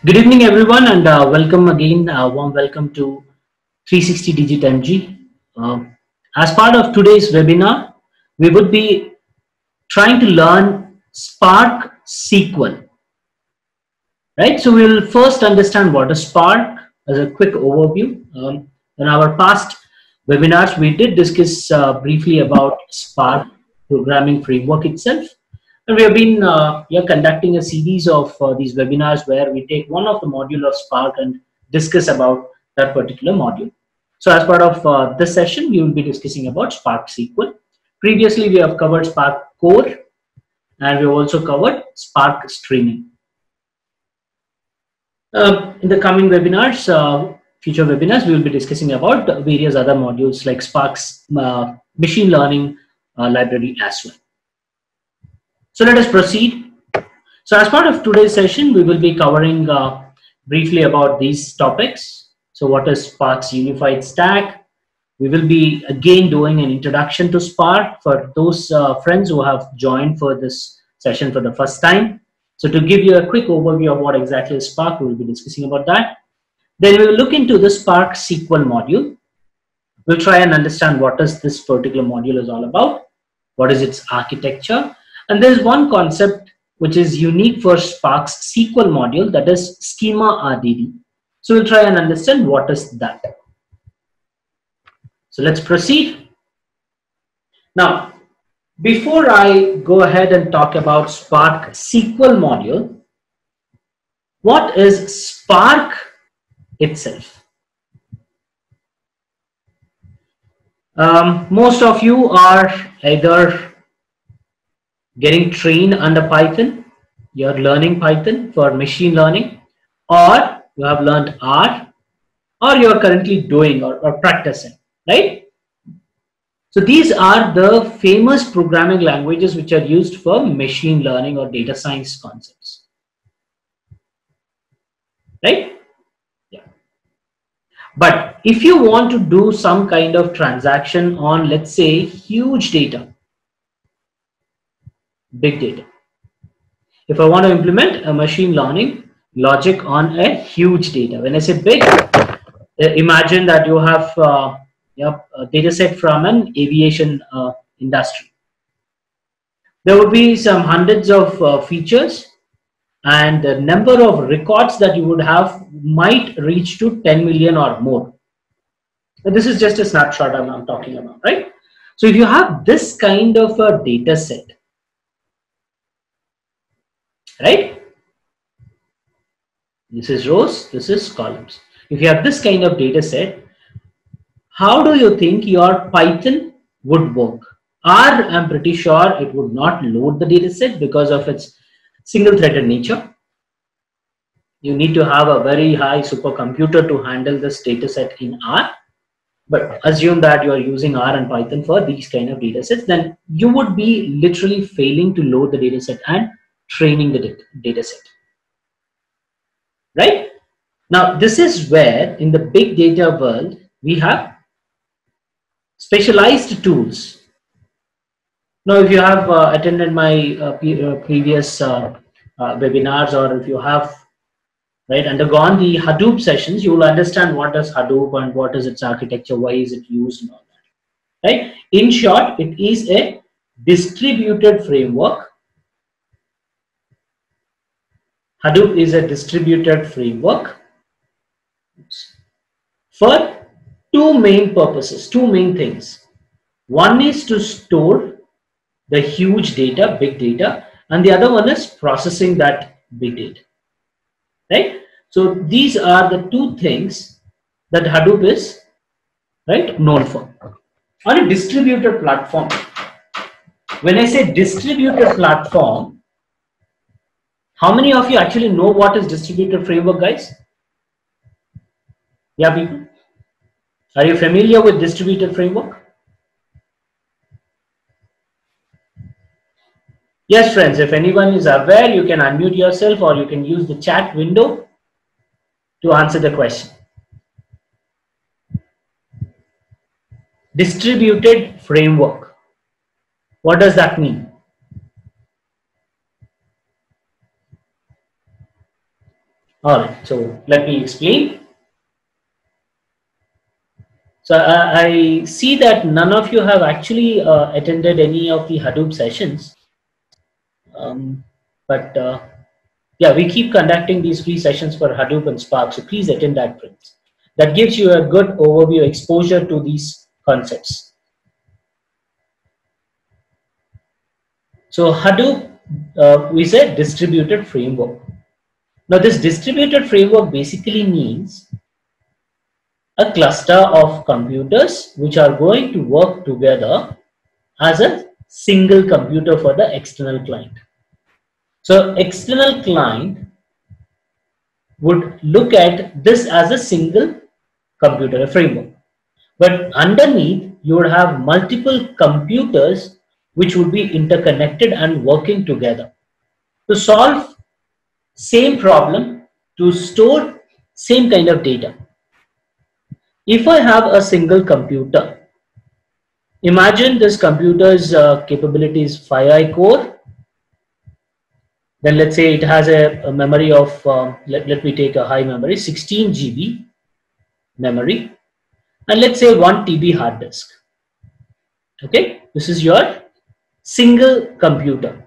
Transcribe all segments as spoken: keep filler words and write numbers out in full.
Good evening, everyone, and uh, welcome again. Uh, warm welcome to three sixty Digit M G. Uh, as part of today's webinar, we would be trying to learn Spark S Q L. Right. So we will first understand what is Spark as a quick overview. Um, in our past webinars, we did discuss uh, briefly about Spark programming framework itself. And we have been uh, yeah, conducting a series of uh, these webinars where we take one of the module of Spark and discuss about that particular module. So as part of uh, this session, we will be discussing about Spark S Q L. Previously, we have covered Spark Core and we have also covered Spark Streaming. Uh, in the coming webinars, uh, future webinars, we will be discussing about various other modules like Spark's uh, machine learning uh, library as well. So let us proceed. So as part of today's session, we will be covering uh, briefly about these topics. So what is Spark's unified stack? We will be again doing an introduction to Spark for those uh, friends who have joined for this session for the first time. So to give you a quick overview of what exactly is Spark, we will be discussing about that. Then we will look into the Spark S Q L module. We'll try and understand what is this particular module is all about, what is its architecture, and there's one concept which is unique for Spark's S Q L module, that is schema R D B. So we'll try and understand what is that. So let's proceed. Now, before I go ahead and talk about Spark S Q L module, what is Spark itself? Um, most of you are either getting trained under Python, you're learning Python for machine learning, or you have learned R, or you're currently doing or, or practicing, right? So these are the famous programming languages which are used for machine learning or data science concepts, right? Yeah. But if you want to do some kind of transaction on, let's say, huge data, big data, if I want to implement a machine learning logic on a huge data, when I say big, imagine that you have uh, yep, a data set from an aviation uh, industry. There would be some hundreds of uh, features, and the number of records that you would have might reach to ten million or more. And this is just a snapshot I'm, I'm talking about, right? So if you have this kind of a data set, right? This is rows, this is columns. If you have this kind of data set, how do you think your Python would work? R, I'm pretty sure it would not load the data set because of its single threaded nature. You need to have a very high supercomputer to handle this data set in R. But assume that you are using R and Python for these kind of data sets, then you would be literally failing to load the data set and training the data set. Right? Now, this is where in the big data world, we have specialized tools. Now, if you have uh, attended my uh, uh, previous uh, uh, webinars, or if you have right undergone the Hadoop sessions, you will understand what is Hadoop and what is its architecture, why is it used and all that. Right? In short, it is a distributed framework. Hadoop is a distributed framework for two main purposes, two main things. One is to store the huge data, big data, and the other one is processing that big data, right? So these are the two things that Hadoop is, right, known for. On a distributed platform, when I say distributed platform, how many of you actually know what is distributed framework, guys? Yeah, people? Are you familiar with distributed framework? Yes, friends, if anyone is aware, you can unmute yourself or you can use the chat window to answer the question. Distributed framework. What does that mean? All right, so let me explain. So I, I see that none of you have actually uh, attended any of the Hadoop sessions. Um, but uh, yeah, we keep conducting these free sessions for Hadoop and Spark. So please attend that, friends. That gives you a good overview, exposure to these concepts. So Hadoop uh, is a distributed framework. Now this distributed framework basically means a cluster of computers which are going to work together as a single computer for the external client. So external client would look at this as a single computer, a framework. But underneath, you would have multiple computers which would be interconnected and working together to solve same problem, to store same kind of data. If I have a single computer, imagine this computer's uh, capability is five I core. Then let's say it has a, a memory of, um, let, let me take a high memory, sixteen G B memory, and let's say one T B hard disk. Okay, this is your single computer.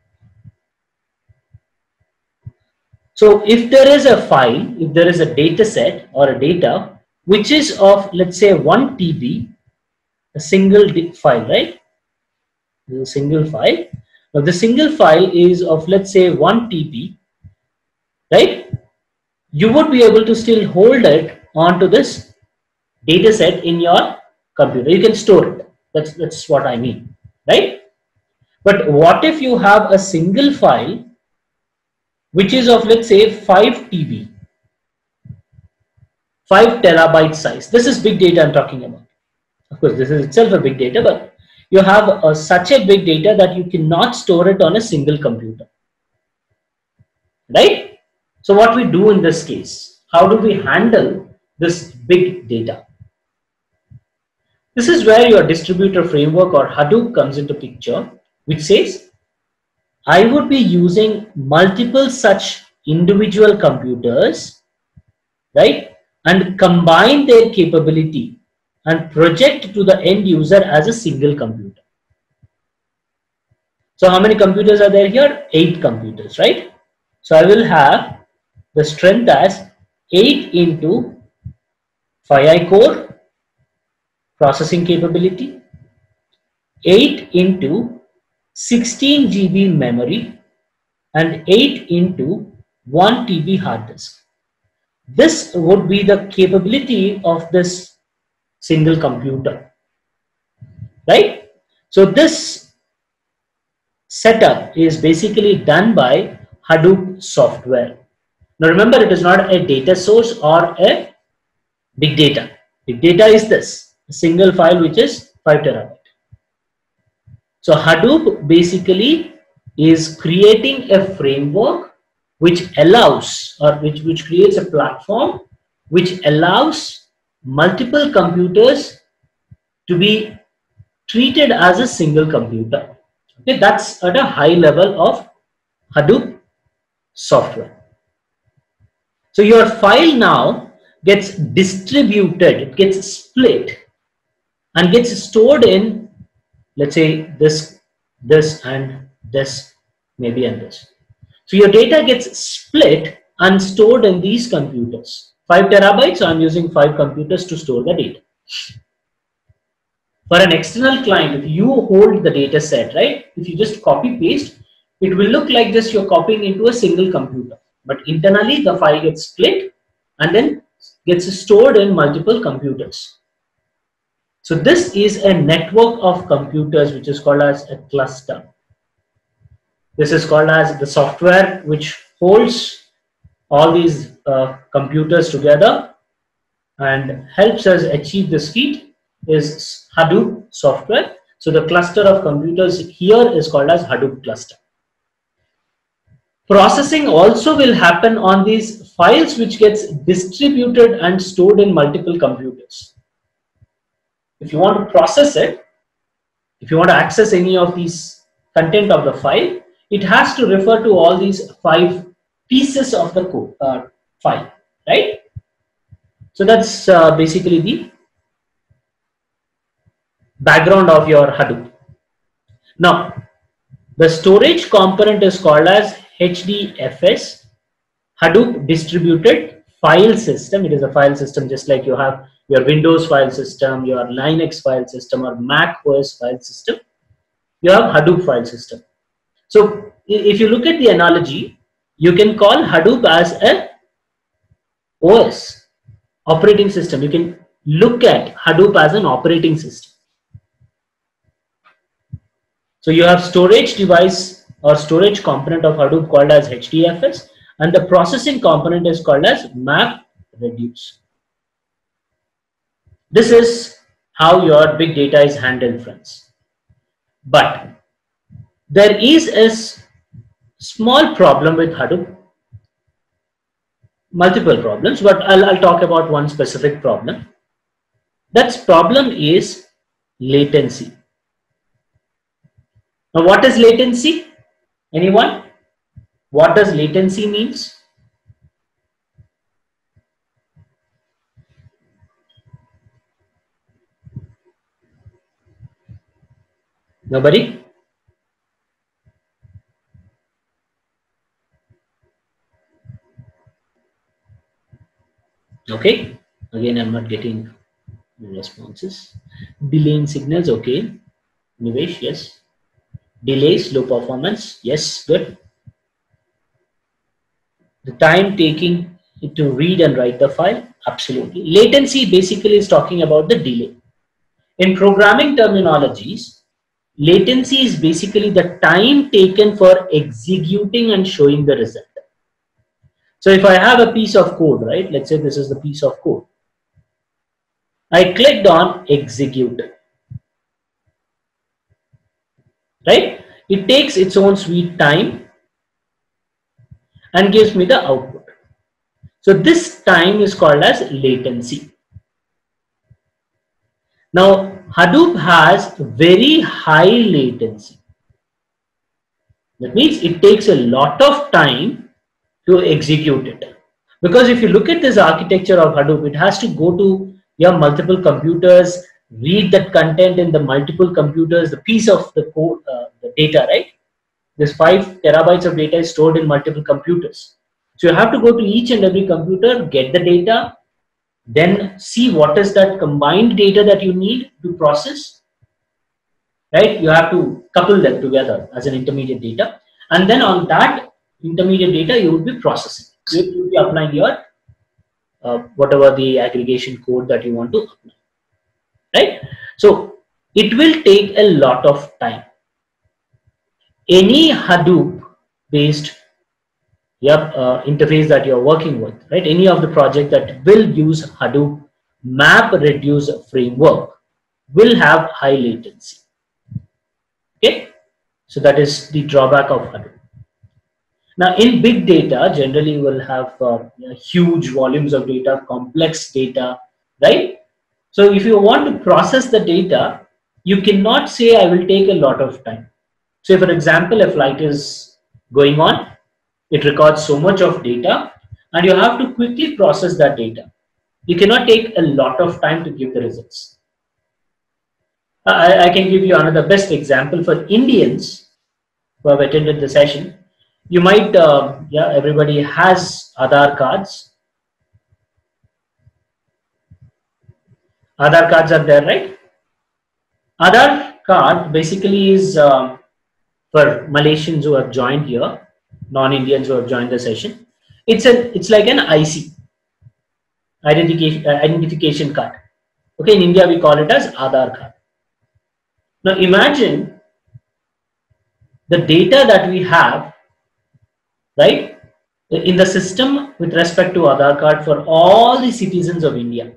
So if there is a file, if there is a data set or a data which is of, let's say, one T B, a single file, right? This is a single file. Now the single file is of, let's say, one T B, right? You would be able to still hold it onto this data set in your computer. You can store it. That's, that's what I mean, right? But what if you have a single file which is of, let's say, five T B, five terabyte size? This is big data I'm talking about. Of course, this is itself a big data, but you have a, such a big data that you cannot store it on a single computer, right? So what we do in this case, how do we handle this big data? This is where your distributor framework or Hadoop comes into picture, which says, I would be using multiple such individual computers, right, and combine their capability and project to the end user as a single computer. So how many computers are there here? Eight computers, right? So I will have the strength as eight into five I core processing capability, eight into sixteen G B memory, and eight into one T B hard disk. This would be the capability of this single computer, right? So this setup is basically done by Hadoop software. Now remember, it is not a data source or a big data. Big data is this, a single file which is five terabyte. So Hadoop basically is creating a framework which allows, or which, which creates a platform which allows multiple computers to be treated as a single computer. Okay, that's at a high level of Hadoop software. So your file now gets distributed, it gets split and gets stored in, let's say, this, this and this, maybe and this. So your data gets split and stored in these computers. five terabytes, so I'm using five computers to store the data. For an external client, if you hold the data set, right, if you just copy paste, it will look like just you're copying into a single computer. But internally, the file gets split and then gets stored in multiple computers. So this is a network of computers which is called as a cluster. This is called as the software which holds all these uh, computers together and helps us achieve this feat is Hadoop software. So the cluster of computers here is called as Hadoop cluster. Processing also will happen on these files which gets distributed and stored in multiple computers. If you want to process it, if you want to access any of these content of the file, it has to refer to all these five pieces of the code, uh, file, right? So that's uh, basically the background of your Hadoop. Now, the storage component is called as H D F S, Hadoop Distributed File System. It is a file system just like you have your Windows file system, your Linux file system, or Mac O S file system. You have Hadoop file system. So if you look at the analogy, you can call Hadoop as a O S, operating system. You can look at Hadoop as an operating system. So you have storage device or storage component of Hadoop called as H D F S, and the processing component is called as MapReduce. This is how your big data is handled, friends. But there is a small problem with Hadoop. Multiple problems, but I'll, I'll talk about one specific problem. That problem is latency. Now, what is latency? Anyone? What does latency means? Nobody? Okay. Again, I'm not getting responses. Delaying signals. Okay. Nivesh, yes. Delays, low performance. Yes, good. The time taking to read and write the file. Absolutely. Latency basically is talking about the delay. In programming terminologies, latency is basically the time taken for executing and showing the result. So if I have a piece of code, right? Let's say this is the piece of code. I clicked on execute. Right? It takes its own sweet time and gives me the output. So this time is called as latency. Now, Hadoop has very high latency. That means it takes a lot of time to execute it. Because if you look at this architecture of Hadoop, it has to go to your multiple computers, read that content in the multiple computers, the piece of the code, uh, the data, right? This five terabytes of data is stored in multiple computers. So you have to go to each and every computer, get the data, then see what is that combined data that you need to process, right? You have to couple them together as an intermediate data. And then on that intermediate data, you would be processing. You would be applying your, uh, whatever the aggregation code that you want to apply, right? So it will take a lot of time. Any Hadoop based Yep, uh, interface that you're working with, right? Any of the project that will use Hadoop MapReduce framework will have high latency. Okay, so that is the drawback of Hadoop. Now, in big data, generally you will have uh, you know, huge volumes of data, complex data, right? So if you want to process the data, you cannot say I will take a lot of time. So, for example, a flight is going on. It records so much of data and you have to quickly process that data. You cannot take a lot of time to give the results. I, I can give you another best example for Indians who have attended the session. You might, uh, yeah, everybody has Aadhaar cards. Aadhaar cards are there, right? Aadhaar card basically is uh, for Malaysians who have joined here, non-Indians who have joined the session. It's a it's like an I C, identification uh, identification card. Okay, in India we call it as Aadhaar card. Now imagine the data that we have, right, in the system with respect to Aadhaar card for all the citizens of India,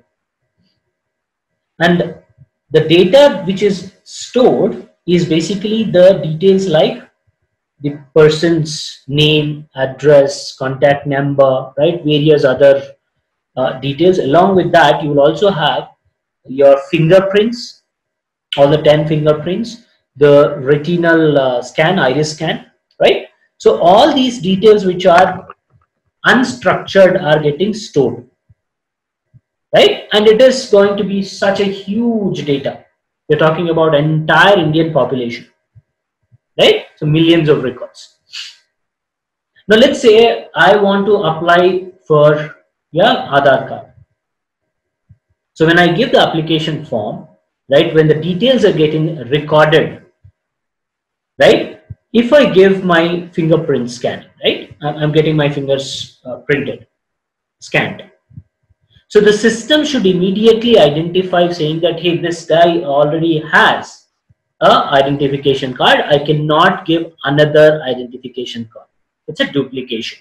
and the data which is stored is basically the details like the person's name, address, contact number, right? Various other uh, details. Along with that, you will also have your fingerprints, all the ten fingerprints, the retinal uh, scan, iris scan, right? So all these details which are unstructured are getting stored, right? And it is going to be such a huge data. We're talking about entire Indian population, right? So millions of records. Now let's say I want to apply for yeah Aadhaar card. So when I give the application form, right, when the details are getting recorded, right, if I give my fingerprint scan, right, I'm getting my fingers uh, printed, scanned. So the system should immediately identify saying that, hey, this guy already has a identification card. I cannot give another identification card. It's a duplication.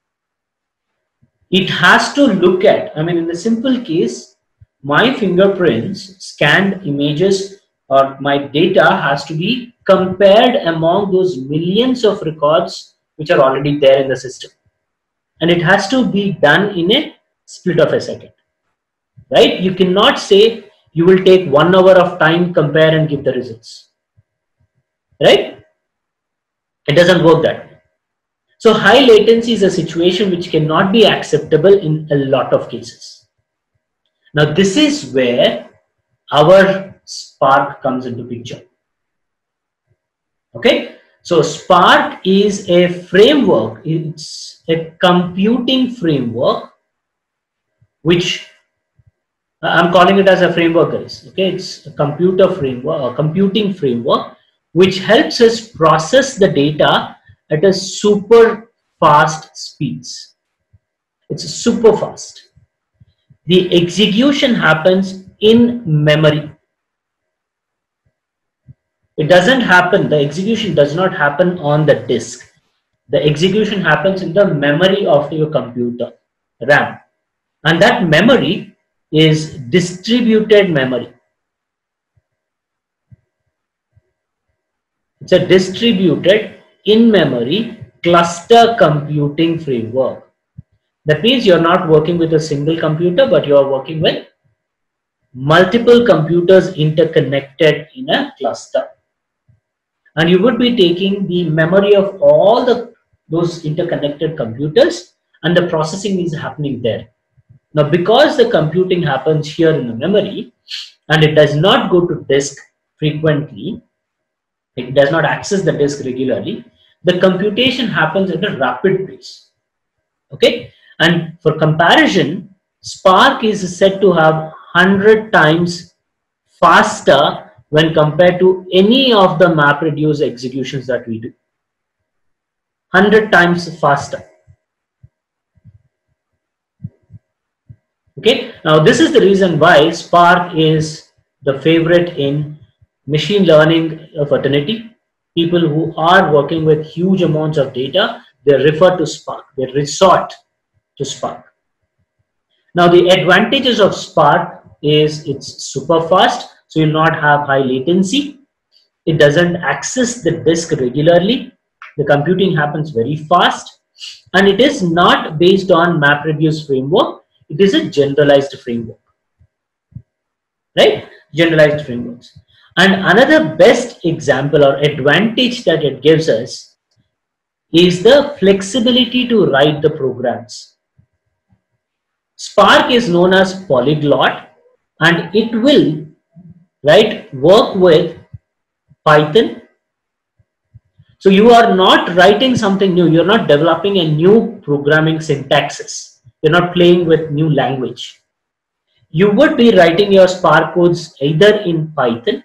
It has to look at, I mean, in the simple case, my fingerprints, scanned images, or my data has to be compared among those millions of records which are already there in the system. And it has to be done in a split of a second, right? You cannot say you will take one hour of time, compare and give the results, right? It doesn't work that way. So high latency is a situation which cannot be acceptable in a lot of cases. Now this is where our Spark comes into picture. Okay, so Spark is a framework, it's a computing framework, which I'm calling it as a framework, guys. Okay, it's a computer framework, a computing framework, which helps us process the data at a super fast speeds. It's super fast. The execution happens in memory. It doesn't happen, the execution does not happen on the disk. The execution happens in the memory of your computer, RAM. And that memory is distributed memory. It's a distributed in-memory cluster computing framework. That means you're not working with a single computer, but you're working with multiple computers interconnected in a cluster. And you would be taking the memory of all the those interconnected computers, and the processing is happening there. Now, because the computing happens here in the memory, and it does not go to disk frequently, it does not access the disk regularly, the computation happens at a rapid pace. Okay, and for comparison, Spark is said to have one hundred times faster when compared to any of the MapReduce executions that we do. one hundred times faster. Okay, now this is the reason why Spark is the favorite in machine learning fraternity. People who are working with huge amounts of data, they refer to Spark, they resort to Spark. Now the advantages of Spark is it's super fast, so you'll not have high latency. It doesn't access the disk regularly. The computing happens very fast, and it is not based on MapReduce framework. It is a generalized framework, right? Generalized frameworks. And another best example or advantage that it gives us is the flexibility to write the programs. Spark is known as polyglot, and it will, right, work with Python. So you are not writing something new. You're not developing a new programming syntaxes. You're not playing with new language. You would be writing your Spark codes either in Python,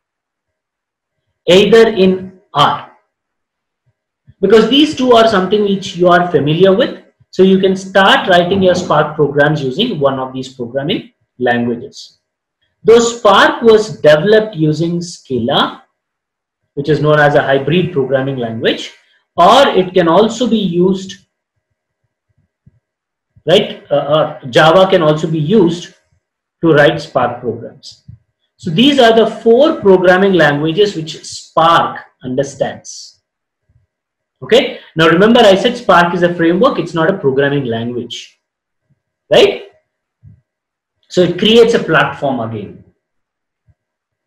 either in R, because these two are something which you are familiar with. So you can start writing your Spark programs using one of these programming languages. Though Spark was developed using Scala, which is known as a hybrid programming language, or it can also be used, right? Uh, or Java can also be used to write Spark programs. So these are the four programming languages which Spark understands. Okay. Now remember, I said Spark is a framework. It's not a programming language, right? So it creates a platform again,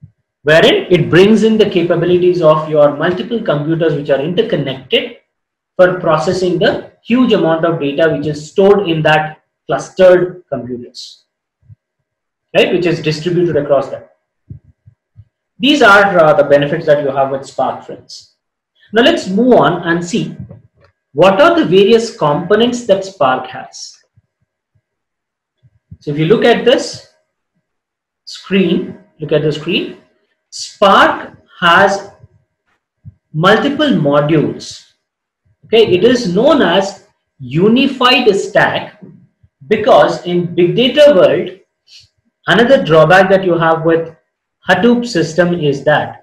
wherein it brings in the capabilities of your multiple computers which are interconnected for processing the huge amount of data which is stored in that clustered computers, right, which is distributed across them. These are uh, the benefits that you have with Spark, friends. Now let's move on and see what are the various components that Spark has. So if you look at this screen, look at the screen, Spark has multiple modules. Okay, it is known as unified stack because in big data world, another drawback that you have with Hadoop system is that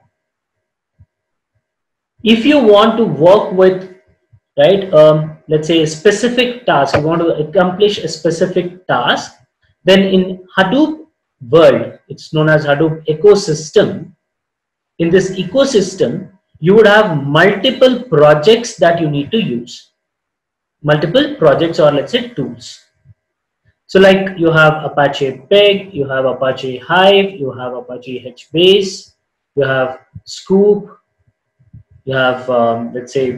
if you want to work with, right, um, let's say a specific task, you want to accomplish a specific task, then in Hadoop world, it's known as Hadoop ecosystem. In this ecosystem, you would have multiple projects that you need to use. Multiple projects, or let's say tools. So like you have Apache Pig, you have Apache Hive, you have Apache HBase, you have Scoop, you have um, let's say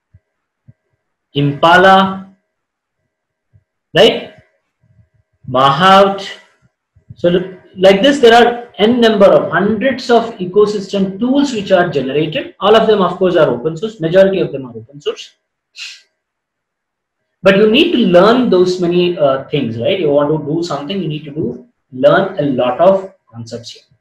Impala, right? Mahout. So like this, there are n number of hundreds of ecosystem tools which are generated. All of them, of course, are open source. Majority of them are open source. But you need to learn those many uh, things, right? You want to do something, you need to do learn a lot of concepts here.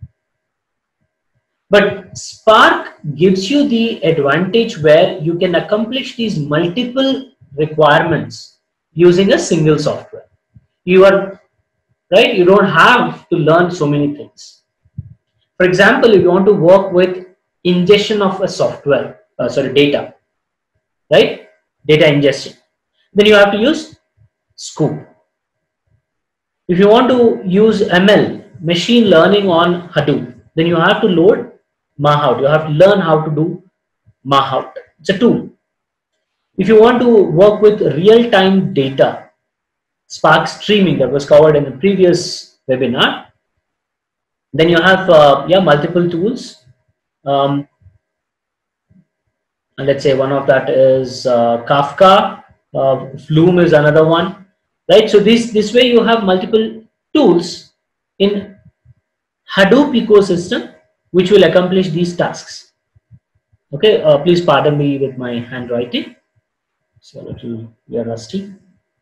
But Spark gives you the advantage where you can accomplish these multiple requirements using a single software. You are right. You don't have to learn so many things. For example, if you want to work with ingestion of a software, uh, sorry, data, right? Data ingestion. Then you have to use Scoop. If you want to use M L, machine learning on Hadoop, then you have to load Mahout. You have to learn how to do Mahout. It's a tool. If you want to work with real-time data, Spark streaming that was covered in the previous webinar, then you have uh, yeah multiple tools. Um, and let's say one of that is uh, Kafka. Uh, Flume is another one, right? So this this way you have multiple tools in Hadoop ecosystem which will accomplish these tasks. Okay, uh, please pardon me with my handwriting. It's a little we are rusty.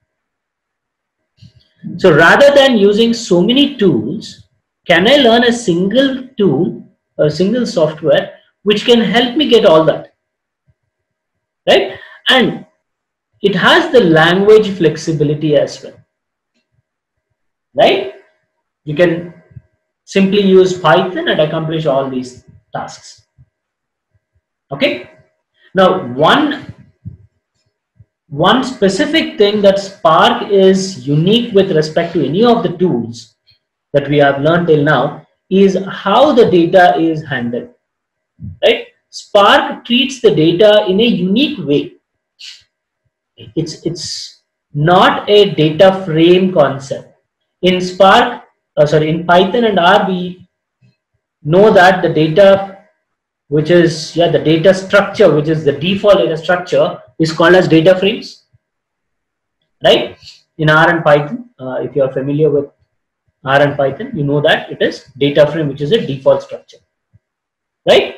So rather than using so many tools, can I learn a single tool, a single software which can help me get all that, right? And it has the language flexibility as well, right? You can simply use Python and accomplish all these tasks. Okay. Now, one, one specific thing that Spark is unique with respect to any of the tools that we have learned till now is how the data is handled, right? Spark treats the data in a unique way. It's, it's not a data frame concept. In Spark, uh, sorry, in Python and R, we know that the data, which is, yeah, the data structure, which is the default data structure, is called as data frames, right? In R and Python, uh, if you are familiar with R and Python, you know that it is data frame, which is a default structure, right?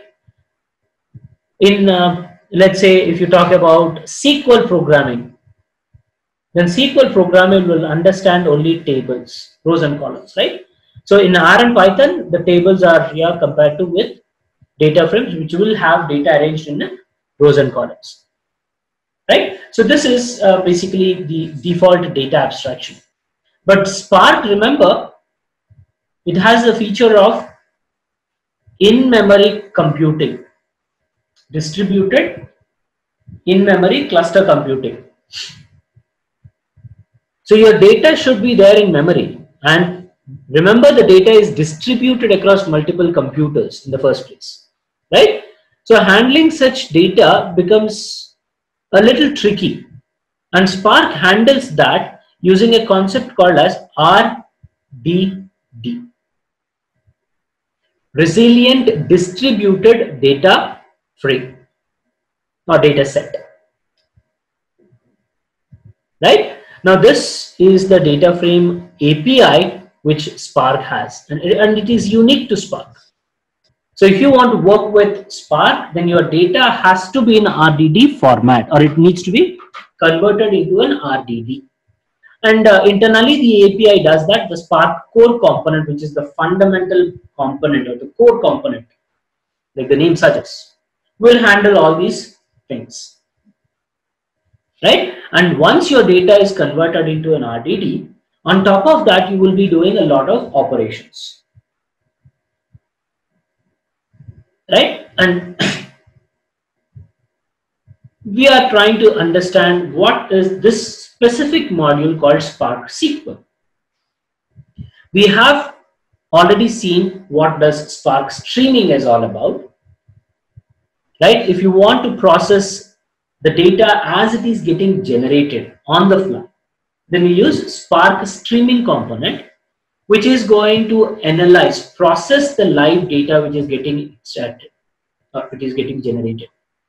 In uh, let's say if you talk about S Q L programming, then S Q L programming will understand only tables, rows and columns, right? So in R and Python, the tables are here compared to with data frames, which will have data arranged in rows and columns, right? So this is uh, basically the default data abstraction. But Spark, remember, it has the feature of in-memory computing, distributed in-memory cluster computing. So your data should be there in memory, and remember the data is distributed across multiple computers in the first place, right? So handling such data becomes a little tricky, and Spark handles that using a concept called as R D D, Resilient Distributed Data Frame or Data Set. right? Now this is the data frame A P I which Spark has, and it, and it is unique to Spark. So if you want to work with Spark, then your data has to be in R D D format, or it needs to be converted into an R D D. And uh, internally, the A P I does that. The Spark core component, which is the fundamental component or the core component, like the name suggests, will handle all these things, right? And once your data is converted into an R D D, on top of that, you will be doing a lot of operations, right? And we are trying to understand what is this specific module called Spark S Q L. We have already seen what does Spark streaming is all about, right? If you want to process the data as it is getting generated on the fly, then we use Spark streaming component, which is going to analyze, process the live data which is getting extracted or it is getting generated.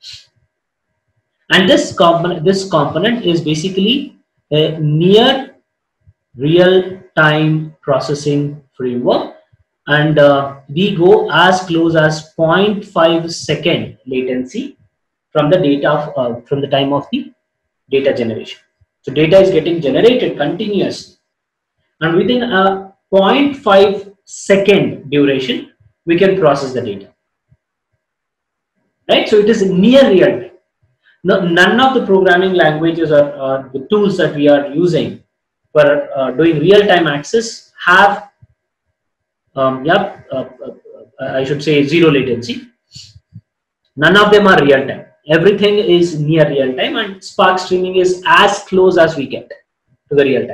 And this component, this component is basically a near real-time processing framework, and uh, we go as close as zero point five second latency from the data of, uh, from the time of the data generation. So data is getting generated continuously, and within a zero point five second duration, we can process the data. Right? So it is near real time. No, none of the programming languages or, or the tools that we are using for uh, doing real-time access have, um, yeah, uh, uh, I should say zero latency. None of them are real-time. Everything is near real-time, and Spark streaming is as close as we get to the real-time.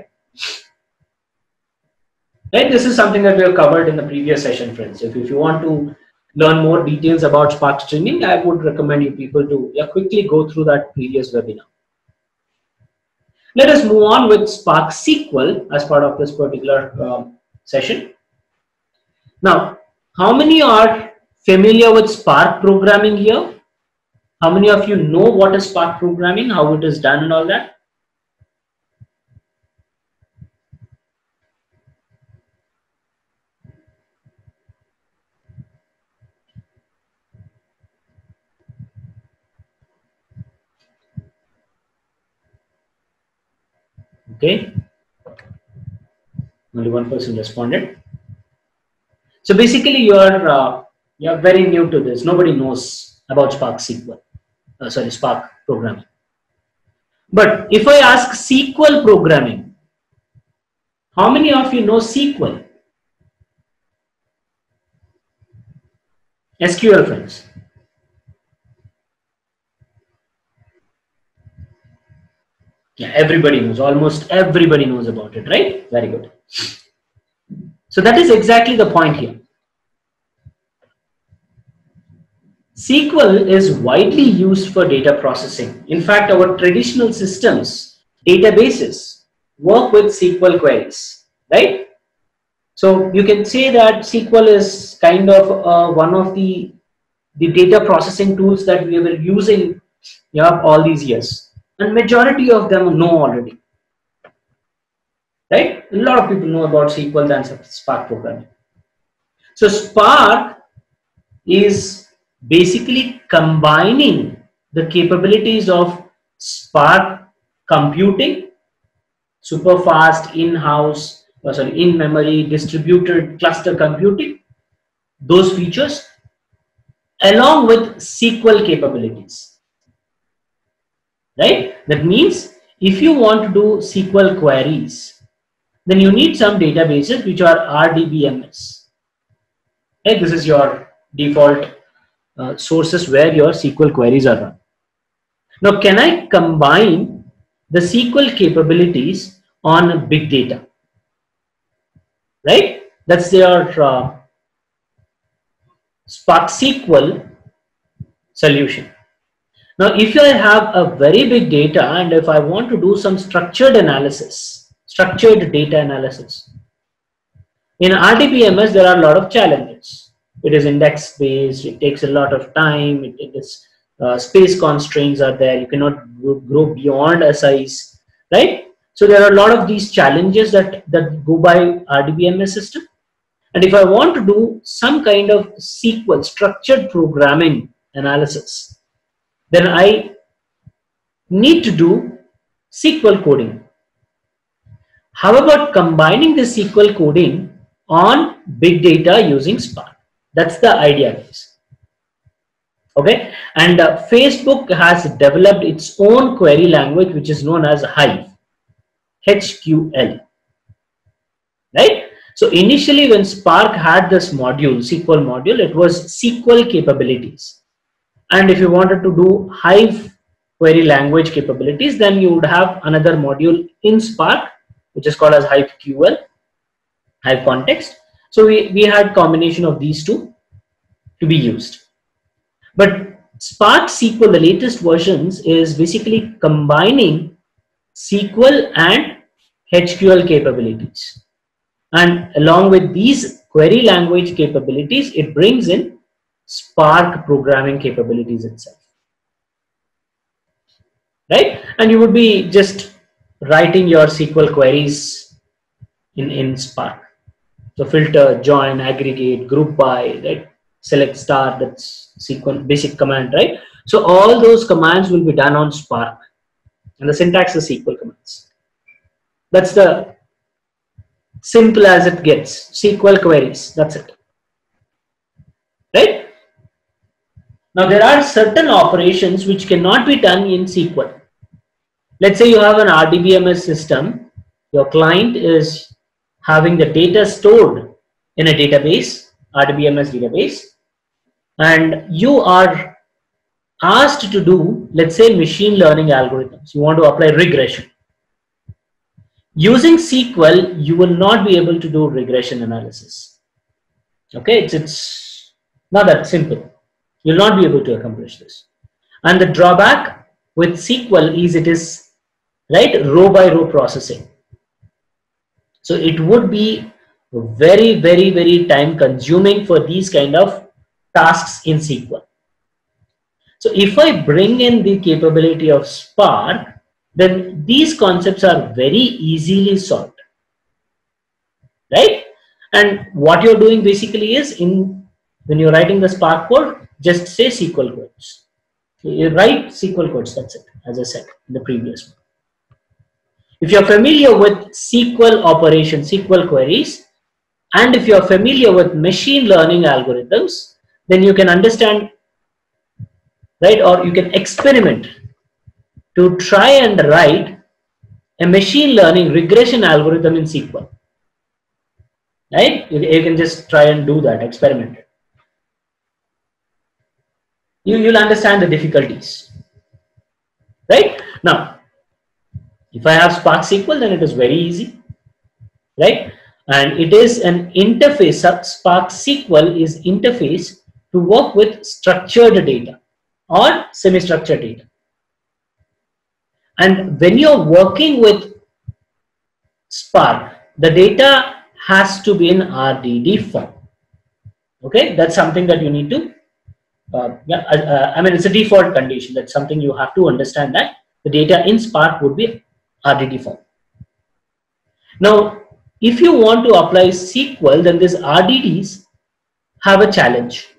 Right? This is something that we have covered in the previous session, friends. If, if you want to learn more details about Spark streaming, I would recommend you people to yeah, quickly go through that previous webinar. Let us move on with Spark S Q L as part of this particular um, session. Now, how many are familiar with Spark programming here? How many of you know what is Spark programming, how it is done and all that? Okay, only one person responded. So basically, you're uh, you're very new to this. Nobody knows about Spark S Q L. Uh, sorry, Spark programming. But if I ask S Q L programming, how many of you know S Q L? S Q L, friends. Yeah, everybody knows. Almost everybody knows about it, right? Very good. So that is exactly the point here. S Q L is widely used for data processing. In fact, our traditional systems, databases, work with S Q L queries, right? So you can say that S Q L is kind of uh, one of the, the data processing tools that we were using, yeah, all these years. And majority of them know already, right? A lot of people know about S Q L than Spark programming. So Spark is basically combining the capabilities of Spark computing, super fast in-house, or sorry, in-memory, distributed cluster computing, those features, along with S Q L capabilities. Right? That means if you want to do S Q L queries, then you need some databases which are R D B M S. Right? This is your default uh, sources where your S Q L queries are run. Now, can I combine the S Q L capabilities on big data? Right? That's their uh, Spark S Q L solution. Now, if I have a very big data and if I want to do some structured analysis, structured data analysis, in R D B M S, there are a lot of challenges. It is index based, it takes a lot of time, it, it is uh, space constraints are there, you cannot grow beyond a size, right? So there are a lot of these challenges that, that go by R D B M S system. And if I want to do some kind of S Q L, structured programming analysis, then I need to do S Q L coding. How about combining the S Q L coding on big data using Spark? That's the idea, guys. Okay, and uh, Facebook has developed its own query language, which is known as Hive, H Q L, right? So initially when Spark had this module, S Q L module, it was S Q L capabilities. And if you wanted to do Hive query language capabilities, then you would have another module in Spark, which is called as Hive Q L, Hive Context. So we, we had combination of these two to be used. But Spark S Q L, the latest versions, is basically combining S Q L and H Q L capabilities. And along with these query language capabilities, it brings in Spark programming capabilities itself. Right? And you would be just writing your S Q L queries in, in Spark. So filter, join, aggregate, group by, right? Select star, that's S Q L basic command, right? So all those commands will be done on Spark. And the syntax is S Q L commands. That's the simple as it gets. S Q L queries, that's it. Right? Now there are certain operations which cannot be done in S Q L. Let's say you have an R D B M S system. Your client is having the data stored in a database, R D B M S database, and you are asked to do, let's say, machine learning algorithms. You want to apply regression. Using S Q L, you will not be able to do regression analysis. Okay, it's, it's not that simple. You'll not be able to accomplish this. And the drawback with S Q L is it is, right, row by row processing. So it would be very, very, very time consuming for these kind of tasks in S Q L. So if I bring in the capability of Spark, then these concepts are very easily solved, right? And what you're doing basically is, in when you're writing the Spark code, just say S Q L codes. You write S Q L codes, that's it, as I said in the previous one. If you're familiar with S Q L operations, S Q L queries, and if you're familiar with machine learning algorithms, then you can understand, right, or you can experiment to try and write a machine learning regression algorithm in S Q L. Right? You, you can just try and do that, experiment. You, you'll understand the difficulties. Right? Now, if I have Spark S Q L, then it is very easy. Right? And it is an interface. Spark S Q L is interface to work with structured data or semi-structured data. And when you're working with Spark, the data has to be in R D D form. Okay, that's something that you need to, uh, yeah, uh, I mean, it's a default condition. That's something you have to understand, that the data in Spark would be R D D form. Now, if you want to apply S Q L, then these R D Ds have a challenge.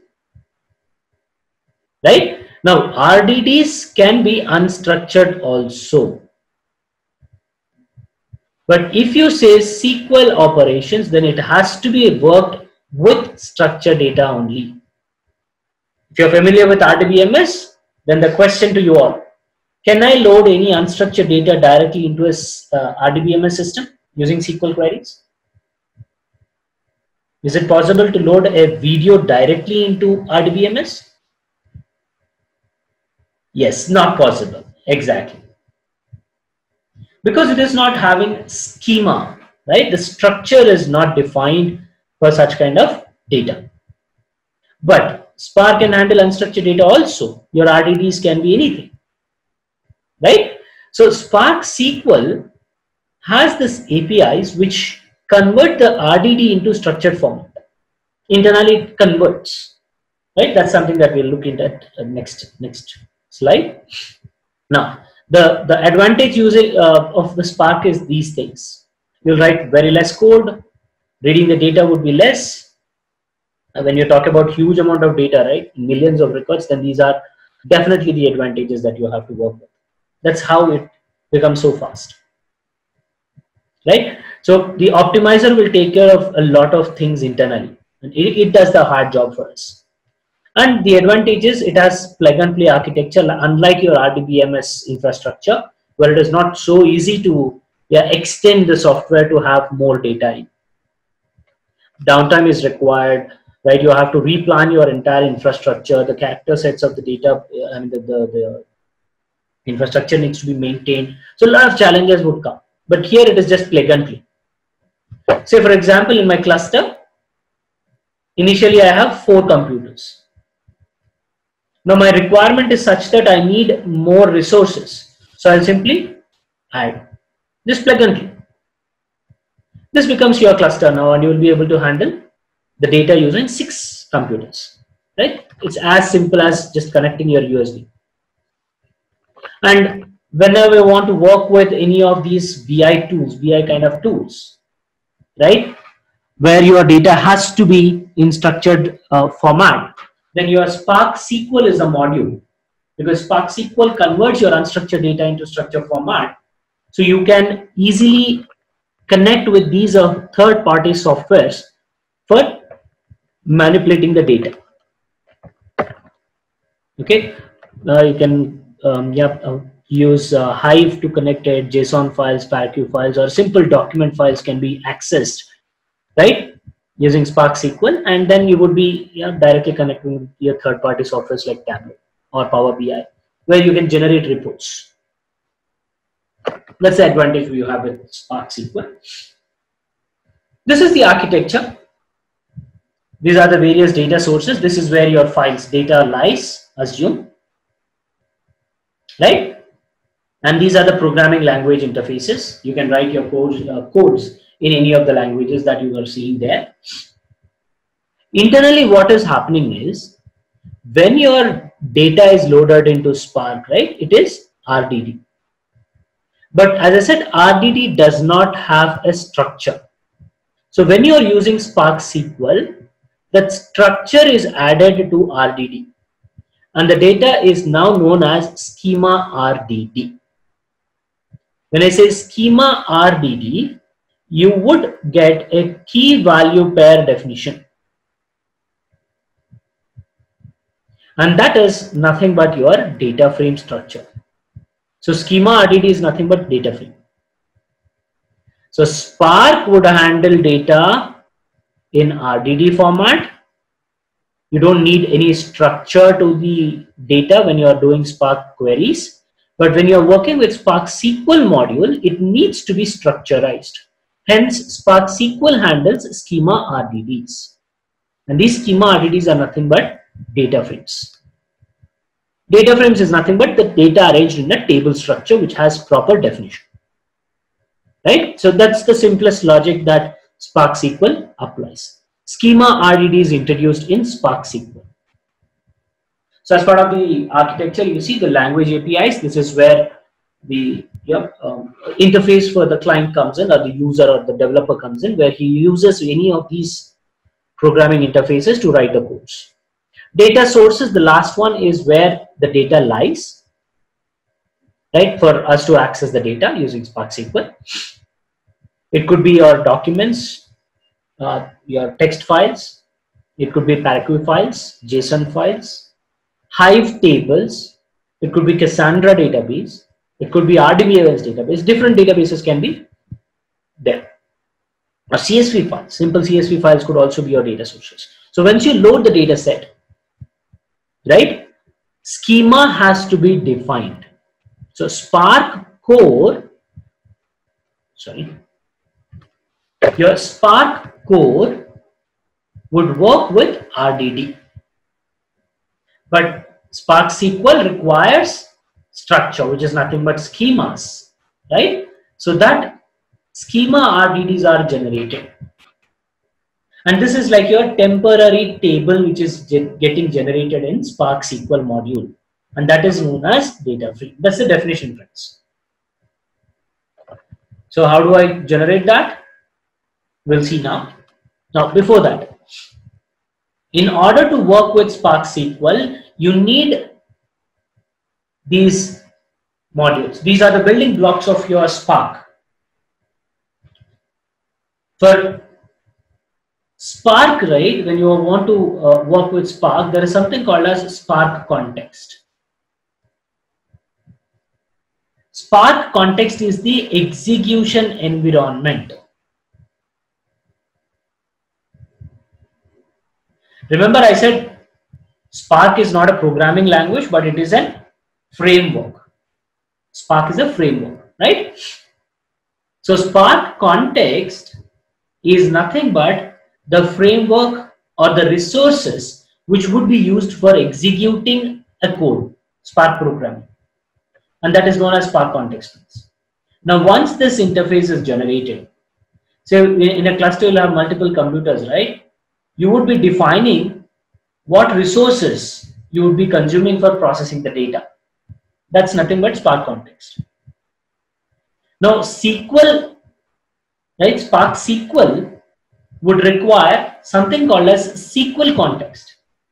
Right? Now, R D Ds can be unstructured also. But if you say S Q L operations, then it has to be worked with structured data only. If you're familiar with R D B M S, then the question to you all, can I load any unstructured data directly into a uh, R D B M S system using S Q L queries? Is it possible to load a video directly into R D B M S? Yes, not possible. Exactly. Because it is not having schema, right? The structure is not defined for such kind of data. But Spark can handle unstructured data also. Your R D Ds can be anything, right? So Spark S Q L has this A P Is which convert the R D D into structured format. Internally it converts, right? That's something that we'll look into at next, next slide. Now, The, the advantage using uh, of the Spark is these things. You'll write very less code, reading the data would be less. And when you talk about huge amount of data, right, millions of records, then these are definitely the advantages that you have to work with. That's how it becomes so fast, right? So the optimizer will take care of a lot of things internally, and it, it does the hard job for us. And the advantage is it has plug and play architecture, unlike your R D B M S infrastructure, where it is not so easy to yeah, extend the software to have more data in. Downtime is required, right? You have to replan your entire infrastructure. The character sets of the data, I mean, the, the, the infrastructure needs to be maintained. So a lot of challenges would come. But here it is just plug and play. Say, for example, in my cluster, initially I have four computers. Now my requirement is such that I need more resources. So I'll simply add this plug and play. This becomes your cluster now, and you will be able to handle the data using six computers, right? It's as simple as just connecting your U S B. And whenever you want to work with any of these B I tools, B I kind of tools, right, where your data has to be in structured uh, format, then your Spark S Q L is a module, because Spark S Q L converts your unstructured data into structured format. So you can easily connect with these uh, third-party softwares for manipulating the data. Okay, uh, you can um, yeah, uh, use uh, Hive to connect it, JSON files, Paraqueue files, or simple document files can be accessed, right, using Spark S Q L, and then you would be yeah, directly connecting with your third-party softwares like Tableau or Power B I, where you can generate reports. That's the advantage you have with Spark S Q L. This is the architecture. These are the various data sources. This is where your files data lies, assume, right? And these are the programming language interfaces. You can write your codes, uh, codes in any of the languages that you are seeing there. Internally, what is happening is when your data is loaded into Spark, right, it is R D D. But as I said, R D D does not have a structure. So when you are using Spark S Q L, that structure is added to R D D. And the data is now known as schema R D D. When I say schema R D D, you would get a key value pair definition. And that is nothing but your data frame structure. So schema R D D is nothing but data frame. So Spark would handle data in R D D format. You don't need any structure to the data when you are doing Spark queries. But when you are working with Spark S Q L module, it needs to be structurized. Hence, Spark S Q L handles schema R D Ds. And these schema R D Ds are nothing but data frames. Data frames is nothing but the data arranged in a table structure which has proper definition. Right? So that's the simplest logic that Spark S Q L applies. Schema R D D is introduced in Spark S Q L. So as part of the architecture, you see the language A P Is. This is where the yep, um, interface for the client comes in, or the user or the developer comes in, where he uses any of these programming interfaces to write the codes. Data sources, the last one is where the data lies, right, for us to access the data using Spark S Q L. It could be your documents, uh, your text files, it could be Paraqueue files, JSON files, Hive tables, it could be Cassandra database, it could be R D B M S database. Different databases can be there. Or C S V files, simple C S V files could also be your data sources. So once you load the data set, right, schema has to be defined. So Spark core, sorry, your Spark core would work with R D D. But Spark S Q L requires structure, which is nothing but schemas, right? So that schema R D Ds are generated. And this is like your temporary table which is getting generated in Spark S Q L module. and that is known as data frame. That's the definition, friends. So how do I generate that? We'll see now. Now, before that, in order to work with Spark S Q L, you need these modules. These are the building blocks of your Spark. For Spark, right, when you want to uh, work with Spark, there is something called as Spark context. Spark context is the execution environment. Remember, I said Spark is not a programming language, but it is a framework. Spark is a framework, right? So Spark context is nothing but the framework or the resources which would be used for executing a code, Spark programming. And that is known as Spark context. Now, once this interface is generated, so in a cluster you'll have multiple computers, right? You would be defining what resources you would be consuming for processing the data. That's nothing but Spark context. Now, S Q L, right? Spark S Q L would require something called as S Q L context,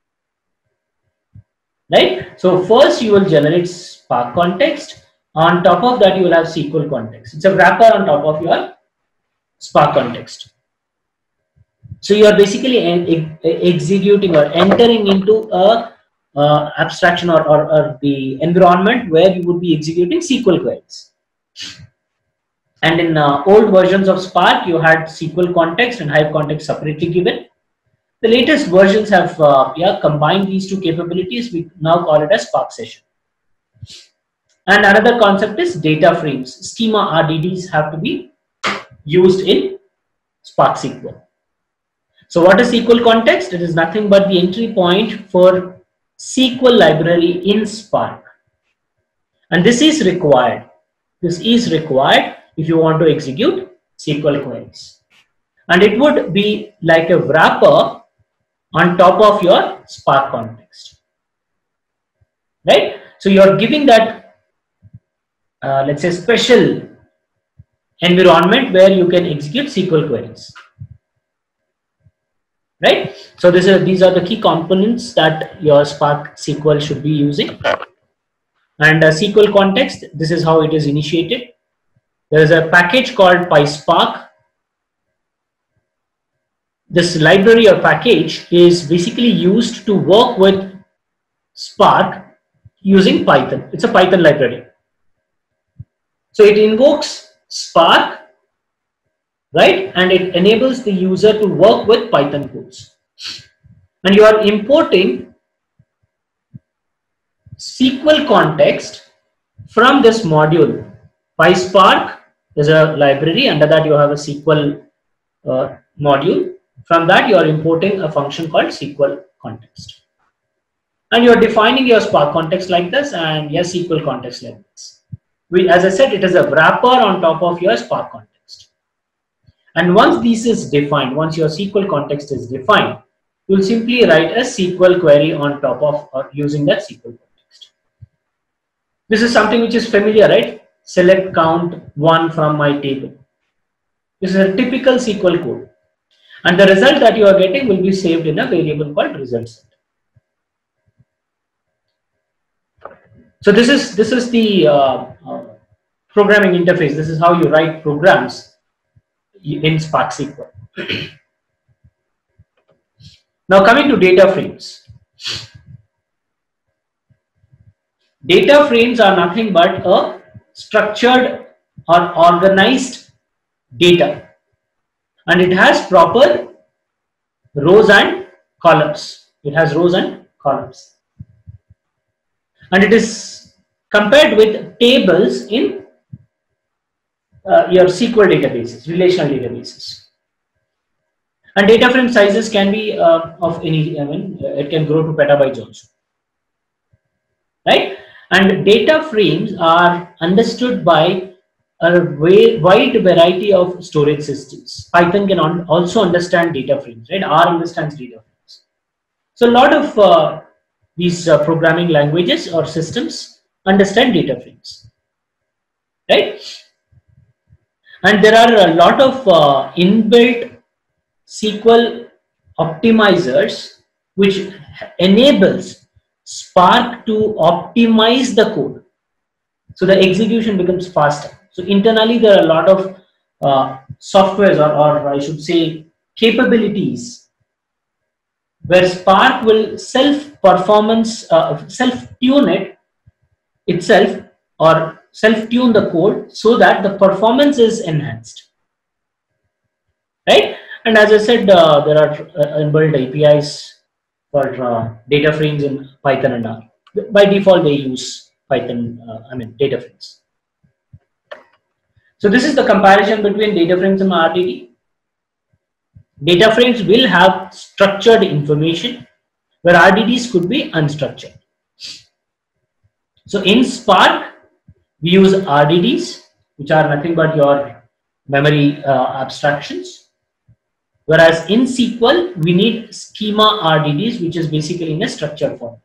right? So first you will generate Spark context. On top of that, you will have S Q L context. It's a wrapper on top of your Spark context. So you are basically executing or entering into a uh, abstraction or, or, or the environment where you would be executing S Q L queries. And in uh, old versions of Spark, you had S Q L context and Hive context separately given. The latest versions have uh, yeah, combined these two capabilities. We now call it as Spark Session. And another concept is data frames. Schema R D Ds have to be used in Spark S Q L. So what is S Q L context? It is nothing but the entry point for S Q L library in Spark. And this is required. This is required if you want to execute S Q L queries. And it would be like a wrapper on top of your Spark context. Right? So you are giving that, uh, let's say, special environment where you can execute S Q L queries. Right? So this is, these are the key components that your Spark S Q L should be using. And uh, S Q L context, this is how it is initiated. There is a package called PySpark. This library or package is basically used to work with Spark using Python. It's a Python library. So it invokes Spark, right? And it enables the user to work with Python codes. And you are importing S Q L context from this module. PySpark is a library. Under that you have a S Q L uh, module. From that you are importing a function called S Q L context. And you are defining your Spark context like this and your S Q L context like this. We, as I said, it is a wrapper on top of your Spark context. And once this is defined, once your S Q L context is defined, you will simply write a S Q L query on top of or using that S Q L context. This is something which is familiar, right? Select count one from my table. This is a typical S Q L code. And the result that you are getting will be saved in a variable called result set. So this is this is the uh, uh, programming interface. This is how you write programs in Spark S Q L. Now coming to data frames. Data frames are nothing but a structured or organized data, and it has proper rows and columns. It has rows and columns. And it is compared with tables in uh, your S Q L databases, relational databases. And data frame sizes can be uh, of any, I mean, it can grow to petabytes also. Right? And data frames are understood by a way, wide variety of storage systems. Python can also understand data frames, right? R understands data frames. So a lot of uh, these uh, programming languages or systems understand data frames, right? And there are a lot of uh, inbuilt S Q L optimizers which enables Spark to optimize the code, so the execution becomes faster. So internally there are a lot of uh, softwares or, or I should say capabilities where Spark will self performance uh, self tune it itself or self tune the code so that the performance is enhanced, right? And as I said, uh, there are uh, inbuilt A P Is for uh, data frames in Python and R. By default, they use Python, uh, I mean, data frames. So this is the comparison between data frames and R D D. Data frames will have structured information, where R D Ds could be unstructured. So in Spark, we use R D Ds, which are nothing but your memory uh, abstractions. Whereas in S Q L, we need schema R D Ds, which is basically in a structured form.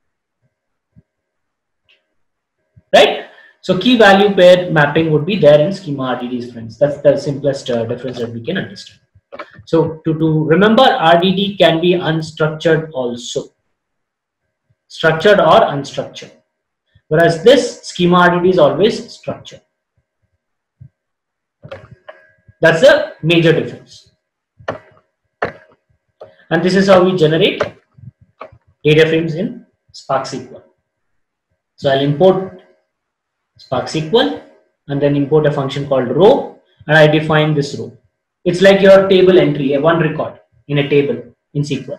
Right? So key value pair mapping would be there in schema R D Ds, friends. That's the simplest uh, difference that we can understand. So to, to remember, R D D can be unstructured also. Structured or unstructured. Whereas this schema R D D is always structured. That's the major difference. And this is how we generate data frames in Spark S Q L. So I'll import Spark S Q L and then import a function called row, and I define this row. It's like your table entry, a one record in a table in S Q L.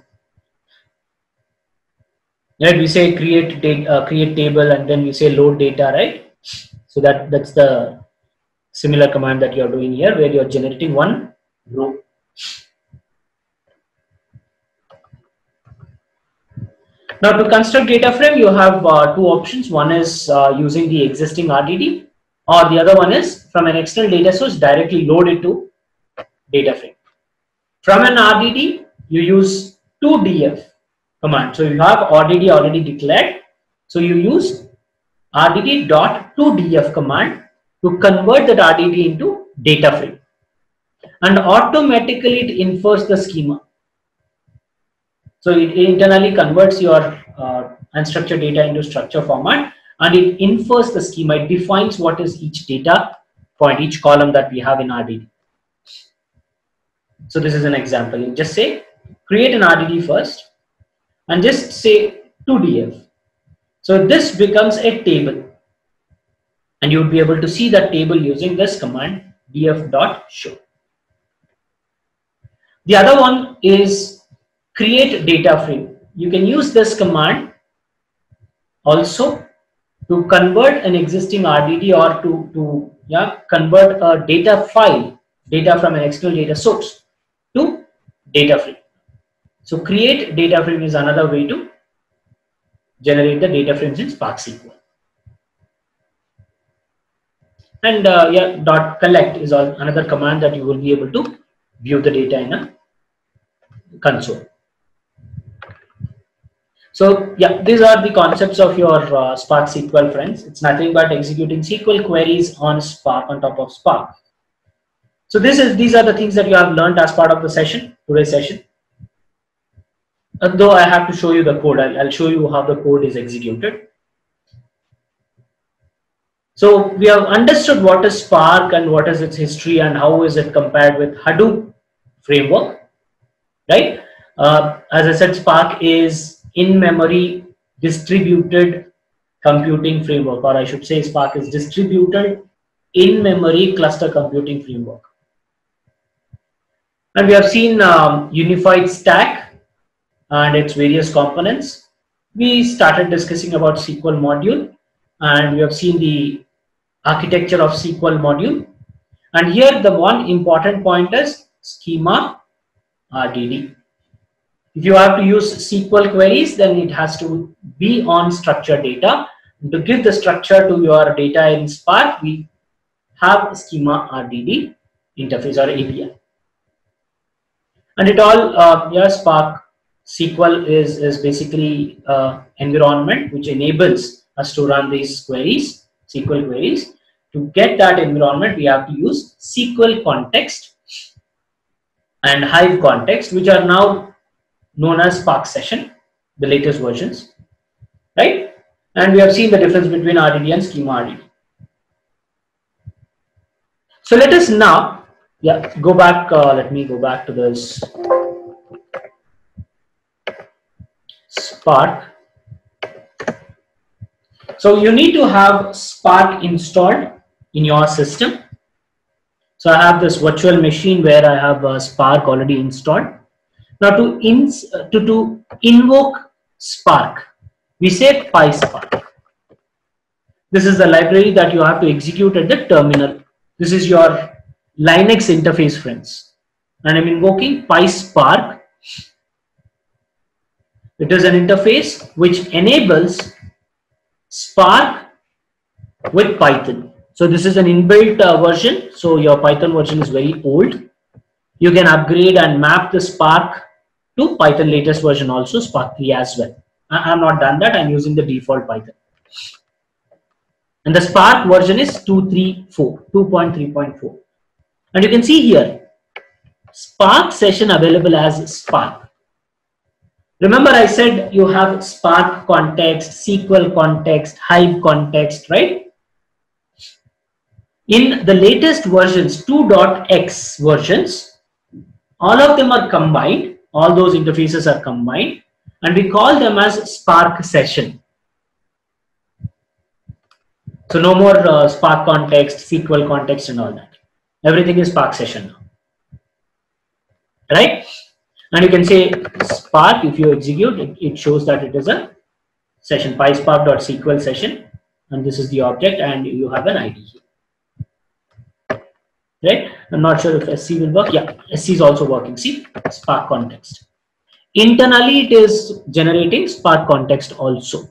Right? We say create data, uh, create table, and then we say load data, right? So that that's the similar command that you're doing here, where you're generating one row. Now to construct data frame, you have uh, two options. One is uh, using the existing R D D, or the other one is from an external data source directly load it to data frame. From an R D D, you use to D F command. So you have R D D already declared. So you use R D D dot to D F command to convert that R D D into data frame, and automatically it infers the schema. So it internally converts your uh, unstructured data into structured format, and it infers the schema. It defines what is each data point, each column that we have in R D D. So this is an example. You just say create an R D D first and just say to D F. So this becomes a table, and you would be able to see that table using this command df.show. The other one is create data frame. You can use this command also to convert an existing R D D or to, to yeah, convert a data file, data from an external data source to data frame. So create data frame is another way to generate the data frames in Spark S Q L. And uh, yeah, dot collect is all, another command that you will be able to view the data in a console. So yeah, these are the concepts of your uh, Spark S Q L, friends. It's nothing but executing S Q L queries on Spark, on top of Spark. So this is these are the things that you have learned as part of the session, today's session. Though I have to show you the code, I'll, I'll show you how the code is executed. So we have understood what is Spark and what is its history and how is it compared with Hadoop framework, right? Uh, as I said, Spark is in-memory distributed computing framework, or I should say Spark is distributed in-memory cluster computing framework. And we have seen um, unified stack and its various components. We started discussing about S Q L module, and we have seen the architecture of S Q L module. And here the one important point is schema R D D. If you have to use S Q L queries, then it has to be on structured data. And to give the structure to your data in Spark, we have schema R D D interface or A P I. And it all, uh, yeah, Spark S Q L is, is basically uh, environment which enables us to run these queries, S Q L queries. To get that environment, we have to use S Q L context and Hive context, which are now known as Spark Session, the latest versions, right? And we have seen the difference between R D D and Schema R D D. So let us now, yeah, go back. Uh, let me go back to this Spark. So you need to have Spark installed in your system. So I have this virtual machine where I have uh, Spark already installed. Now to, ins uh, to, to invoke Spark, we say PySpark. This is the library that you have to execute at the terminal. This is your Linux interface, friends. And I'm invoking PySpark. It is an interface which enables Spark with Python. So this is an inbuilt uh, version. So your Python version is very old. You can upgrade and map the Spark to Python latest version also, Spark three as well. I am not done that. I'm using the default Python. And the Spark version is two point three four, two point three point four. And you can see here, Spark session available as Spark. Remember I said you have Spark context, S Q L context, Hive context, right? In the latest versions, two point x versions, all of them are combined. All those interfaces are combined. And we call them as Spark session. So no more uh, Spark context, S Q L context and all that. Everything is Spark session now. Right? And you can say Spark, if you execute, it, it shows that it is a session, PySpark.sql session. And this is the object and you have an I D here. Right? I'm not sure if S C will work. Yeah, S C is also working. See, Spark context. Internally, it is generating Spark context also.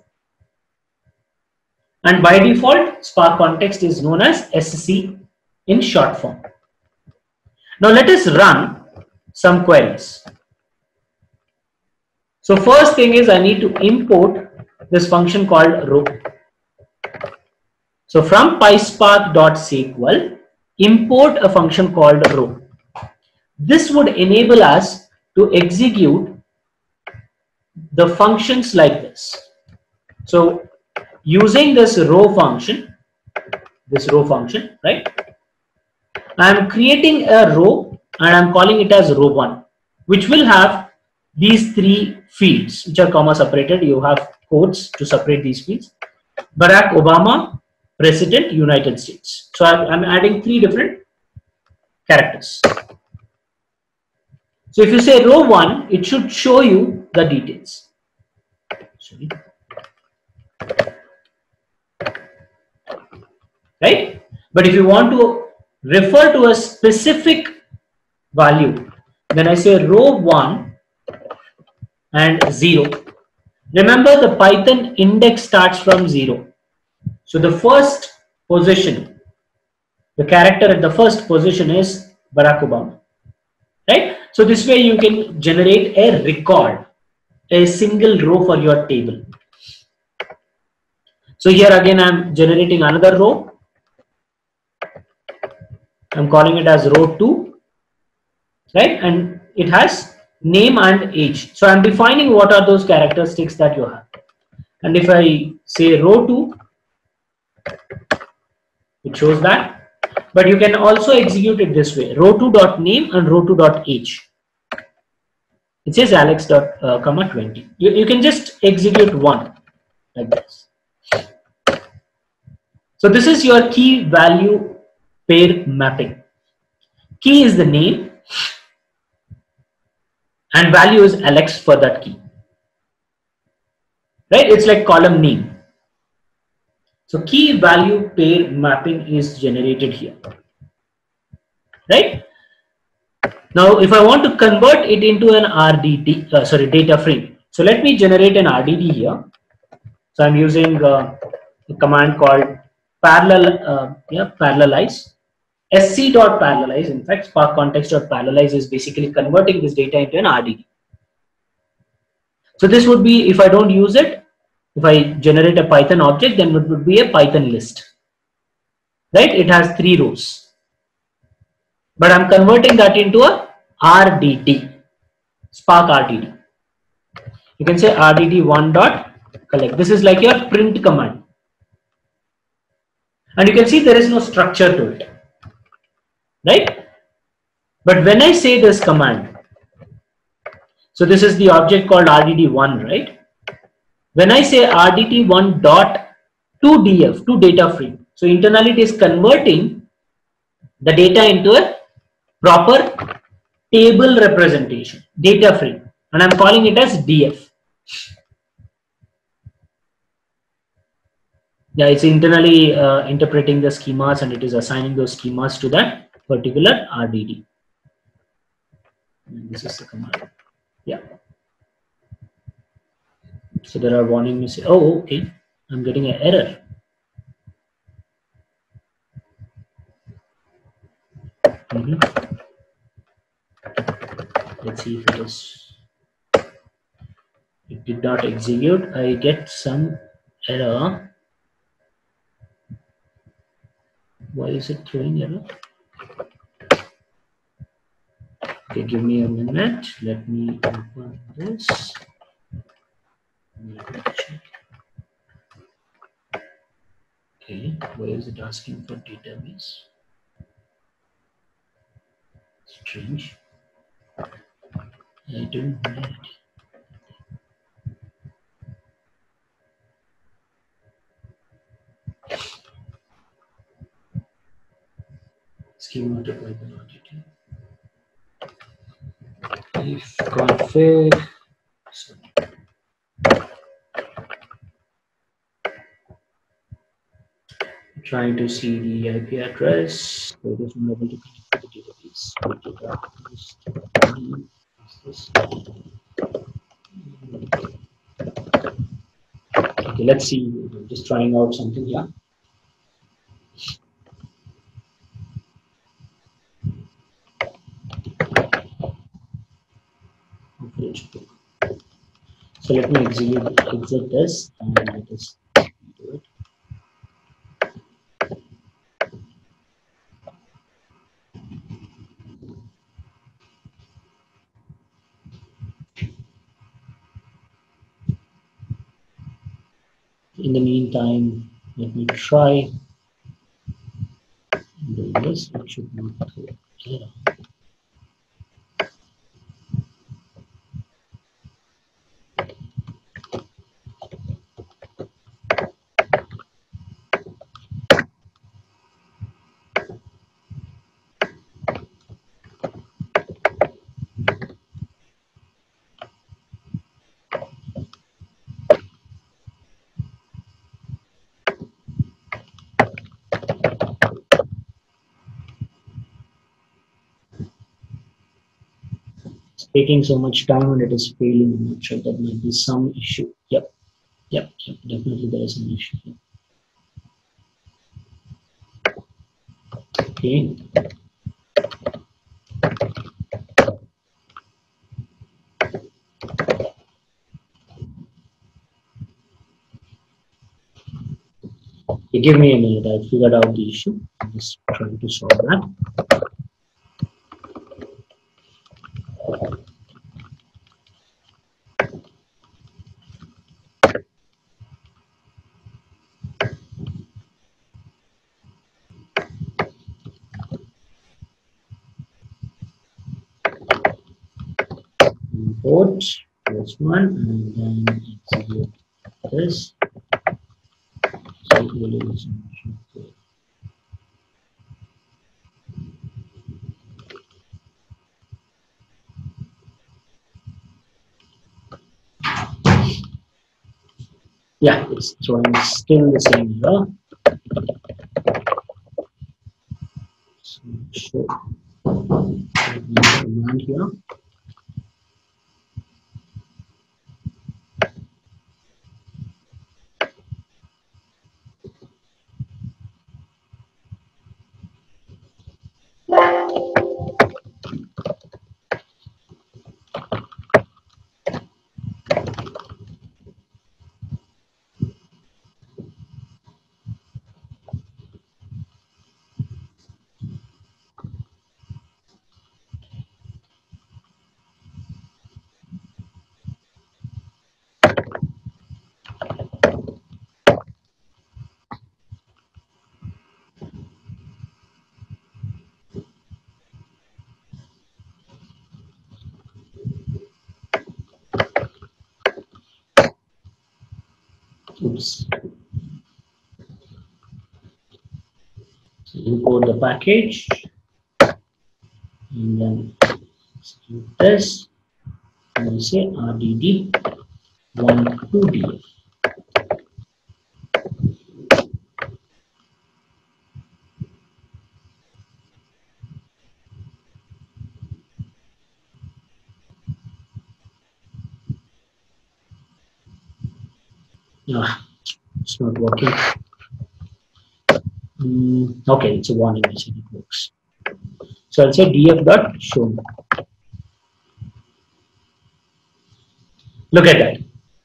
And by default, Spark context is known as S C in short form. Now let us run some queries. So first thing is I need to import this function called row. So from PySpark.sql, import a function called row. This would enable us to execute the functions like this. So using this row function, this row function, right? I am creating a row and I'm calling it as row one, which will have these three fields which are comma separated. You have quotes to separate these fields. Barack Obama, President, United States. So I'm adding three different characters. So if you say row one, it should show you the details. Sorry. Right? But if you want to refer to a specific value, then I say row one and zero. Remember the Python index starts from zero. So the first position, the character at the first position is Barack Obama. Right? So this way you can generate a record, a single row for your table. So here again I'm generating another row. I'm calling it as row two, right? And it has name and age. So I'm defining what are those characteristics that you have. And if I say row two, it shows that. But you can also execute it this way: row two dot name and row two dot age. It says Alex dot uh, comma twenty. You, you can just execute one like this. So this is your key value pair mapping. Key is the name and value is Alex for that key. Right? It's like column name. So key value pair mapping is generated here. Right? Now if I want to convert it into an R D D, uh, sorry, data frame. So let me generate an R D D here. So I'm using uh, a command called parallel, uh, yeah, parallelize. sc.parallelize, in fact, Spark context.parallelize is basically converting this data into an R D D. So this would be, if I don't use it, if I generate a Python object, then it would be a Python list, right? It has three rows, but I'm converting that into a R D D, Spark R D D. You can say R D D one dot collect. This is like your print command, and you can see there is no structure to it, right? But when I say this command, so this is the object called R D D one, right? When I say R D D one dot to D F, to data frame, so internally it is converting the data into a proper table representation, data frame, and I'm calling it as D F. Yeah, it's internally uh, interpreting the schemas, and it is assigning those schemas to that particular R D D. And this is the command. Yeah. So there are warning messages. Oh, okay. I'm getting an error. Mm-hmm. Let's see if it is. It did not execute. I get some error. Why is it throwing error? Okay, give me a minute. Let me open this. Let me check. Okay, why is it asking for database? Strange. I don't need it. Schema to Python R D D. If config. Sorry. Trying to see the I P address. So it is not able to connect to the database. This. Okay, let's see. I'm just trying out something here. So let me execute exit this and let us do it. In the meantime, let me try doing this. It should not go error. Taking so much time and it is failing. I'm not sure, that might be some issue. Yep, yep, yep. Definitely there is an issue here. Okay. Okay, give me a minute. I figured out the issue. I'm just trying to solve that. Import this one and then execute this. So it will use yeah, it's throwing still the same error. So show command here. oops. So import the package and then execute this and we'll say R D D one two D F. Ah, it's not working. Mm, okay, it's a warning message. It works. So I'll say df dot show. Look at that.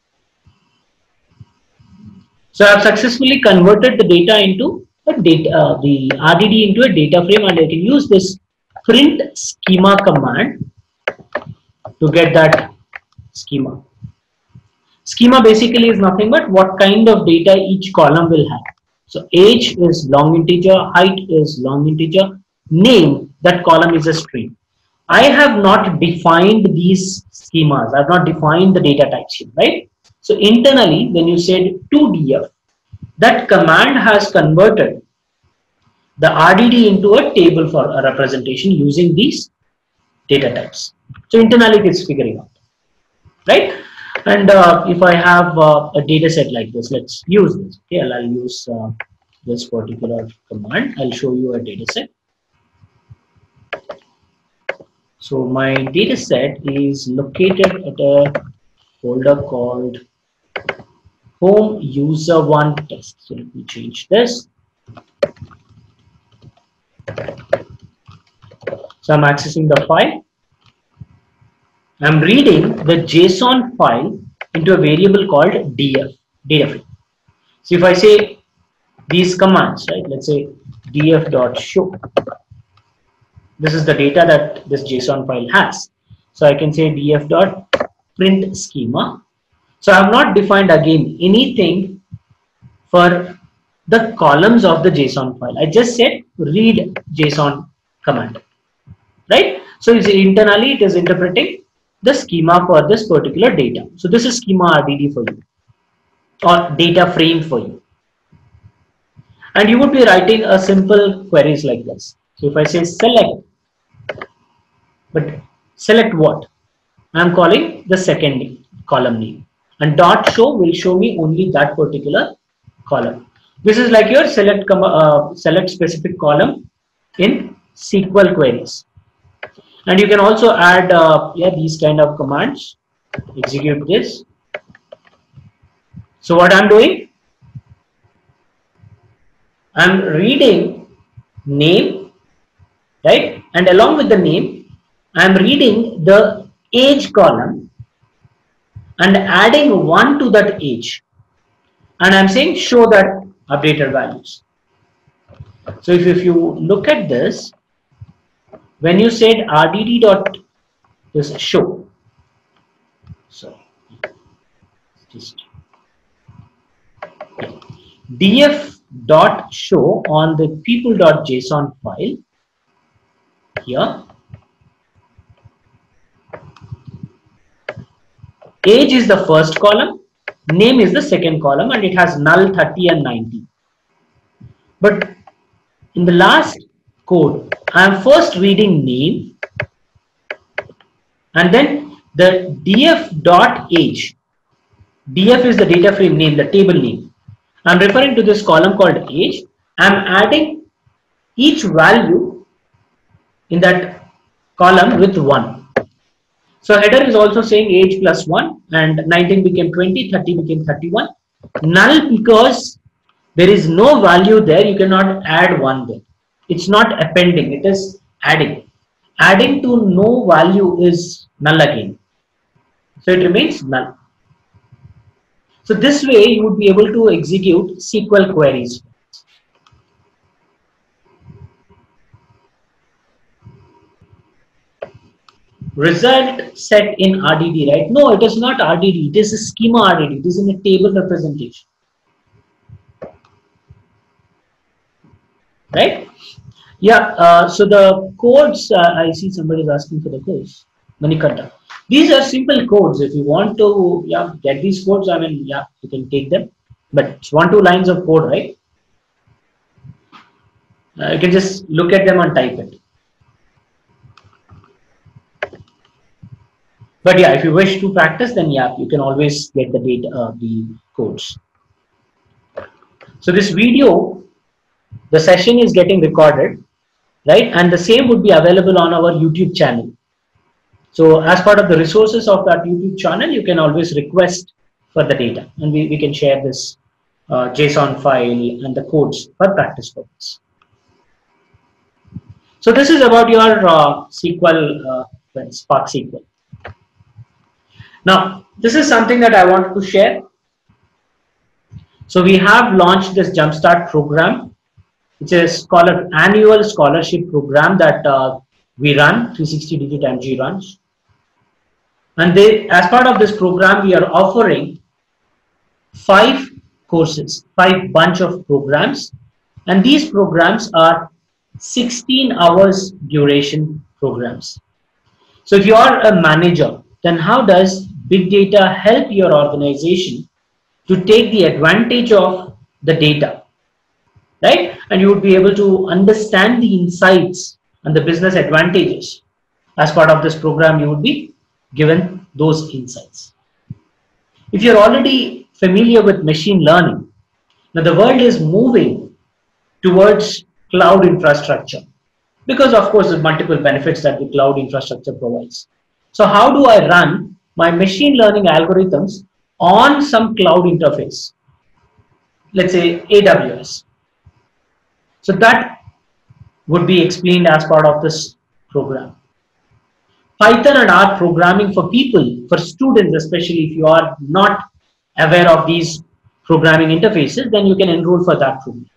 So I've successfully converted the data into a data, uh, the R D D into a data frame, and I can use this print schema command to get that schema. Schema basically is nothing but what kind of data each column will have. So age is long integer, height is long integer, name, that column is a string. I have not defined these schemas. I have not defined the data types here, right? So internally, when you said two D F, that command has converted the R D D into a table for a representation using these data types. So internally, it is figuring out, right? And uh, if I have uh, a data set like this, let's use this. Okay, I'll, I'll use uh, this particular command. I'll show you a data set. So my data set is located at a folder called home user one test. So let me change this. So I'm accessing the file. I'm reading the JSON file into a variable called D F, data frame. So if I say these commands, right, let's say df.show, this is the data that this JSON file has. So I can say df.print schema. So I have not defined again anything for the columns of the JSON file. I just said read JSON command, right? So it's internally it is interpreting the schema for this particular data. So this is schema R D D for you or data frame for you. And you would be writing a simple queries like this. So if I say select, but select what? I am calling the second name, column name, and dot show will show me only that particular column. This is like your select uh, select specific column in S Q L queries. And you can also add uh, yeah, these kind of commands. Execute this. So what I'm doing? I'm reading name, right? And along with the name, I'm reading the age column and adding one to that age. And I'm saying show that updated values. So if, if you look at this, when you said R D D dot this show, so just df dot show on the people.json file here, age is the first column, name is the second column, and it has null thirty and ninety. But in the last code, I am first reading name and then the df dot age. Df is the data frame name, the table name. I'm referring to this column called age. I'm adding each value in that column with one. So header is also saying age plus one, and nineteen became twenty, thirty became thirty-one. Null because there is no value there, you cannot add one there. It's not appending, it is adding. Adding to no value is null again. So it remains null. So this way you would be able to execute S Q L queries. Result set in R D D, right? No, it is not R D D, it is a schema R D D, it is in a table representation. Right? Yeah, uh, so the codes, uh, I see somebody is asking for the codes. Manikanta. These are simple codes. If you want to yeah, get these codes, I mean, yeah, you can take them. but it's one, two lines of code, right? Uh, you can just look at them and type it. But yeah, if you wish to practice, then yeah, you can always get the data, uh, the codes. So this video, the session is getting recorded, right? And the same would be available on our YouTube channel. So as part of the resources of that YouTube channel, you can always request for the data, and we, we can share this uh, JSON file and the codes for practice purpose. So this is about your uh, S Q L, uh, Spark S Q L. Now, this is something that I wanted to share. So we have launched this Jumpstart program, which is called an annual scholarship program that uh, we run, three sixty Digit M G runs. And they, as part of this program, we are offering five courses, five bunch of programs. And these programs are sixteen hours duration programs. So if you are a manager, then how does big data help your organization to take the advantage of the data, right? And you would be able to understand the insights and the business advantages. As part of this program, you would be given those insights. If you're already familiar with machine learning, now the world is moving towards cloud infrastructure, because of course there's multiple benefits that the cloud infrastructure provides. So how do I run my machine learning algorithms on some cloud interface, let's say A W S? So that would be explained as part of this program. Python and R programming for people, for students, especially if you are not aware of these programming interfaces, then you can enroll for that program.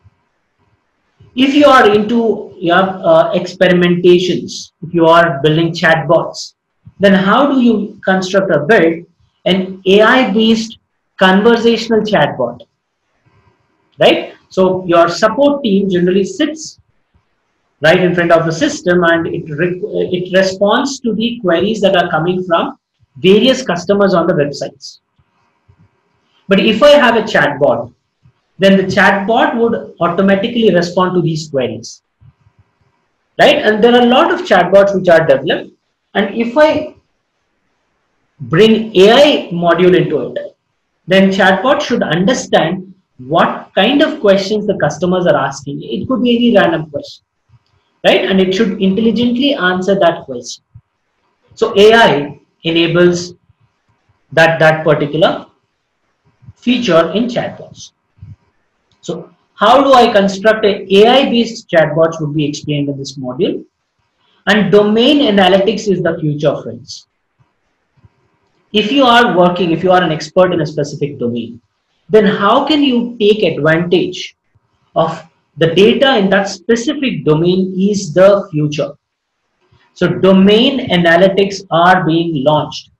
If you are into yeah, uh, experimentations, if you are building chatbots, then how do you construct or build an A I-based conversational chatbot, right? So your support team generally sits right in front of the system, and it, re it responds to the queries that are coming from various customers on the websites. But if I have a chatbot, then the chatbot would automatically respond to these queries, right? And there are a lot of chatbots which are developed, and if I bring A I module into it, then chatbot should understand what kind of questions the customers are asking. It could be any random question, right? And it should intelligently answer that question. So A I enables that, that particular feature in chatbots. So how do I construct an A I-based chatbots would be explained in this module. And domain analytics is the future, friends. If you are working, if you are an expert in a specific domain, then how can you take advantage of the data in that specific domain is the future. So domain analytics are being launched,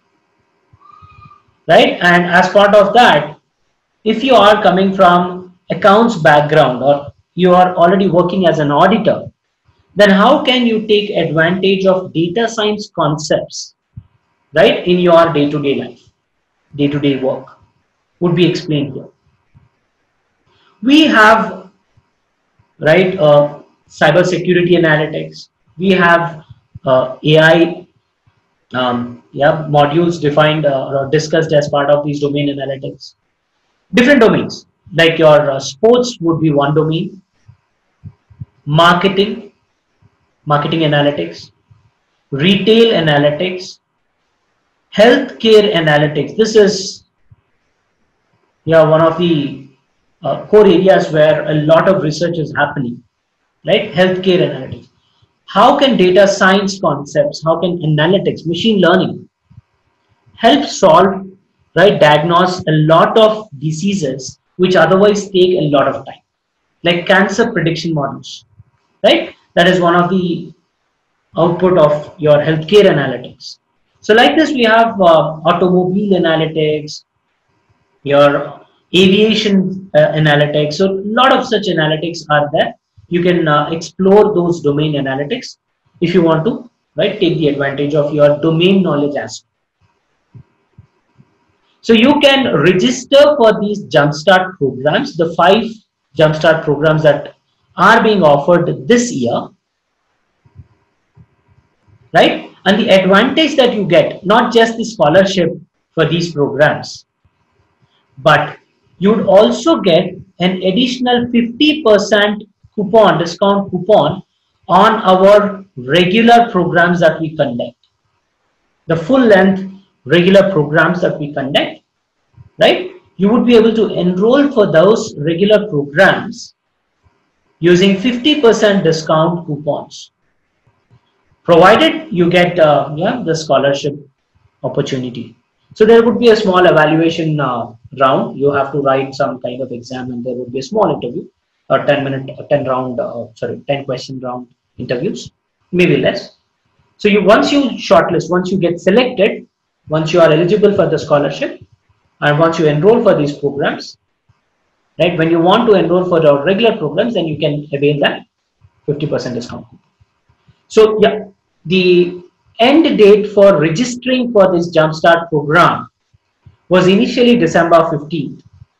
right? And as part of that, if you are coming from accounts background or you are already working as an auditor, then how can you take advantage of data science concepts, right, in your day-to-day life, day-to-day work, would be explained here. We have, right, uh, cyber security analytics. We have uh, A I um, yeah, modules defined uh, or discussed as part of these domain analytics. Different domains, like your uh, sports would be one domain, marketing, marketing analytics, retail analytics, healthcare analytics. This is yeah, one of the uh, core areas where a lot of research is happening, right? Healthcare analytics. How can data science concepts, how can analytics, machine learning help solve, right, diagnose a lot of diseases which otherwise take a lot of time, like cancer prediction models, right? That is one of the output of your healthcare analytics. So like this, we have uh, automobile analytics, your aviation uh, analytics. So a lot of such analytics are there. You can uh, explore those domain analytics if you want to, right, take the advantage of your domain knowledge as well. So you can register for these Jumpstart programs, the five Jumpstart programs that are being offered this year, right? And the advantage that you get, not just the scholarship for these programs, but you'd also get an additional fifty percent coupon, discount coupon on our regular programs that we conduct. The full length regular programs that we conduct, right? You would be able to enroll for those regular programs using fifty percent discount coupons, provided you get uh, yeah, the scholarship opportunity. So there would be a small evaluation uh, round. You have to write some kind of exam, and there would be a small interview, or ten minute, ten round, uh, sorry, ten question round interviews, maybe less. So you once you shortlist, once you get selected, once you are eligible for the scholarship, and once you enroll for these programs, right? When you want to enroll for the regular programs, then you can avail that fifty percent discount. So yeah, the end date for registering for this Jumpstart program was initially December fifteenth.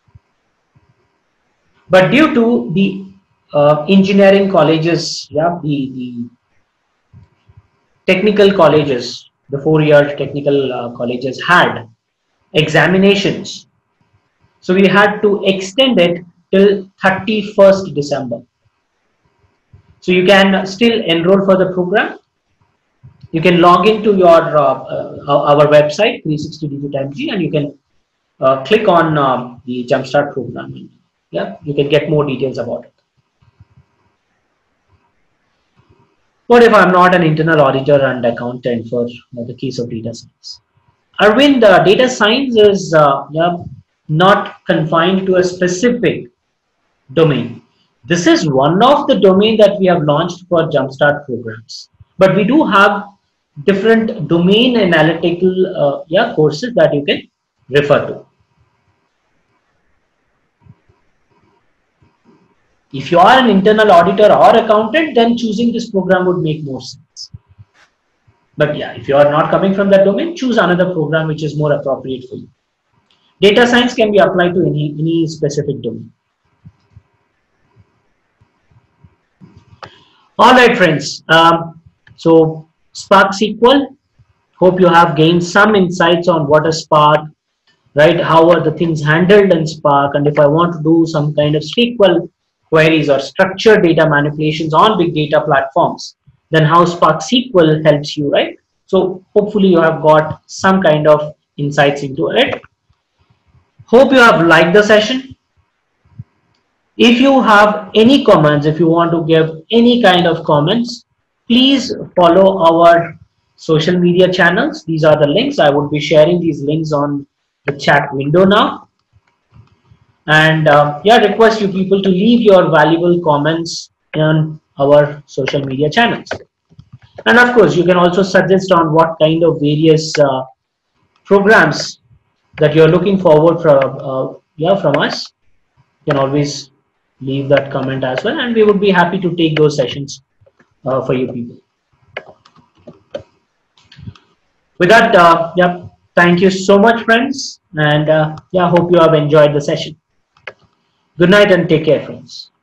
But due to the uh, engineering colleges, yeah, the, the technical colleges, the four-year technical uh, colleges had examinations. So we had to extend it till thirty-first December. So you can still enroll for the program. You can log into your uh, uh, our website three sixty DigiTimeG, and you can uh, click on um, the Jumpstart program. Yeah, you can get more details about it. What if I'm not an internal auditor and accountant for uh, the case of data science? Arvind, uh, data science is uh, yeah, not confined to a specific domain. This is one of the domain that we have launched for Jumpstart programs. But we do have different domain analytical uh, yeah, courses that you can refer to. If you are an internal auditor or accountant, then choosing this program would make more sense. But yeah, if you are not coming from that domain, choose another program which is more appropriate for you. Data science can be applied to any, any specific domain. All right, friends. Um, so Spark S Q L, hope you have gained some insights on what is Spark, right? How are the things handled in Spark? And if I want to do some kind of S Q L queries or structured data manipulations on big data platforms, then how Spark S Q L helps you, right? So hopefully you have got some kind of insights into it. Hope you have liked the session. If you have any comments, if you want to give any kind of comments, please follow our social media channels. These are the links. I would be sharing these links on the chat window now. And uh, yeah, request you people to leave your valuable comments on our social media channels. And of course, you can also suggest on what kind of various uh, programs that you're looking forward from, uh, yeah, from us. You can always leave that comment as well, and we would be happy to take those sessions uh, for you people. With that, uh, yeah, thank you so much, friends, and uh, yeah, hope you have enjoyed the session. Good night and take care, friends.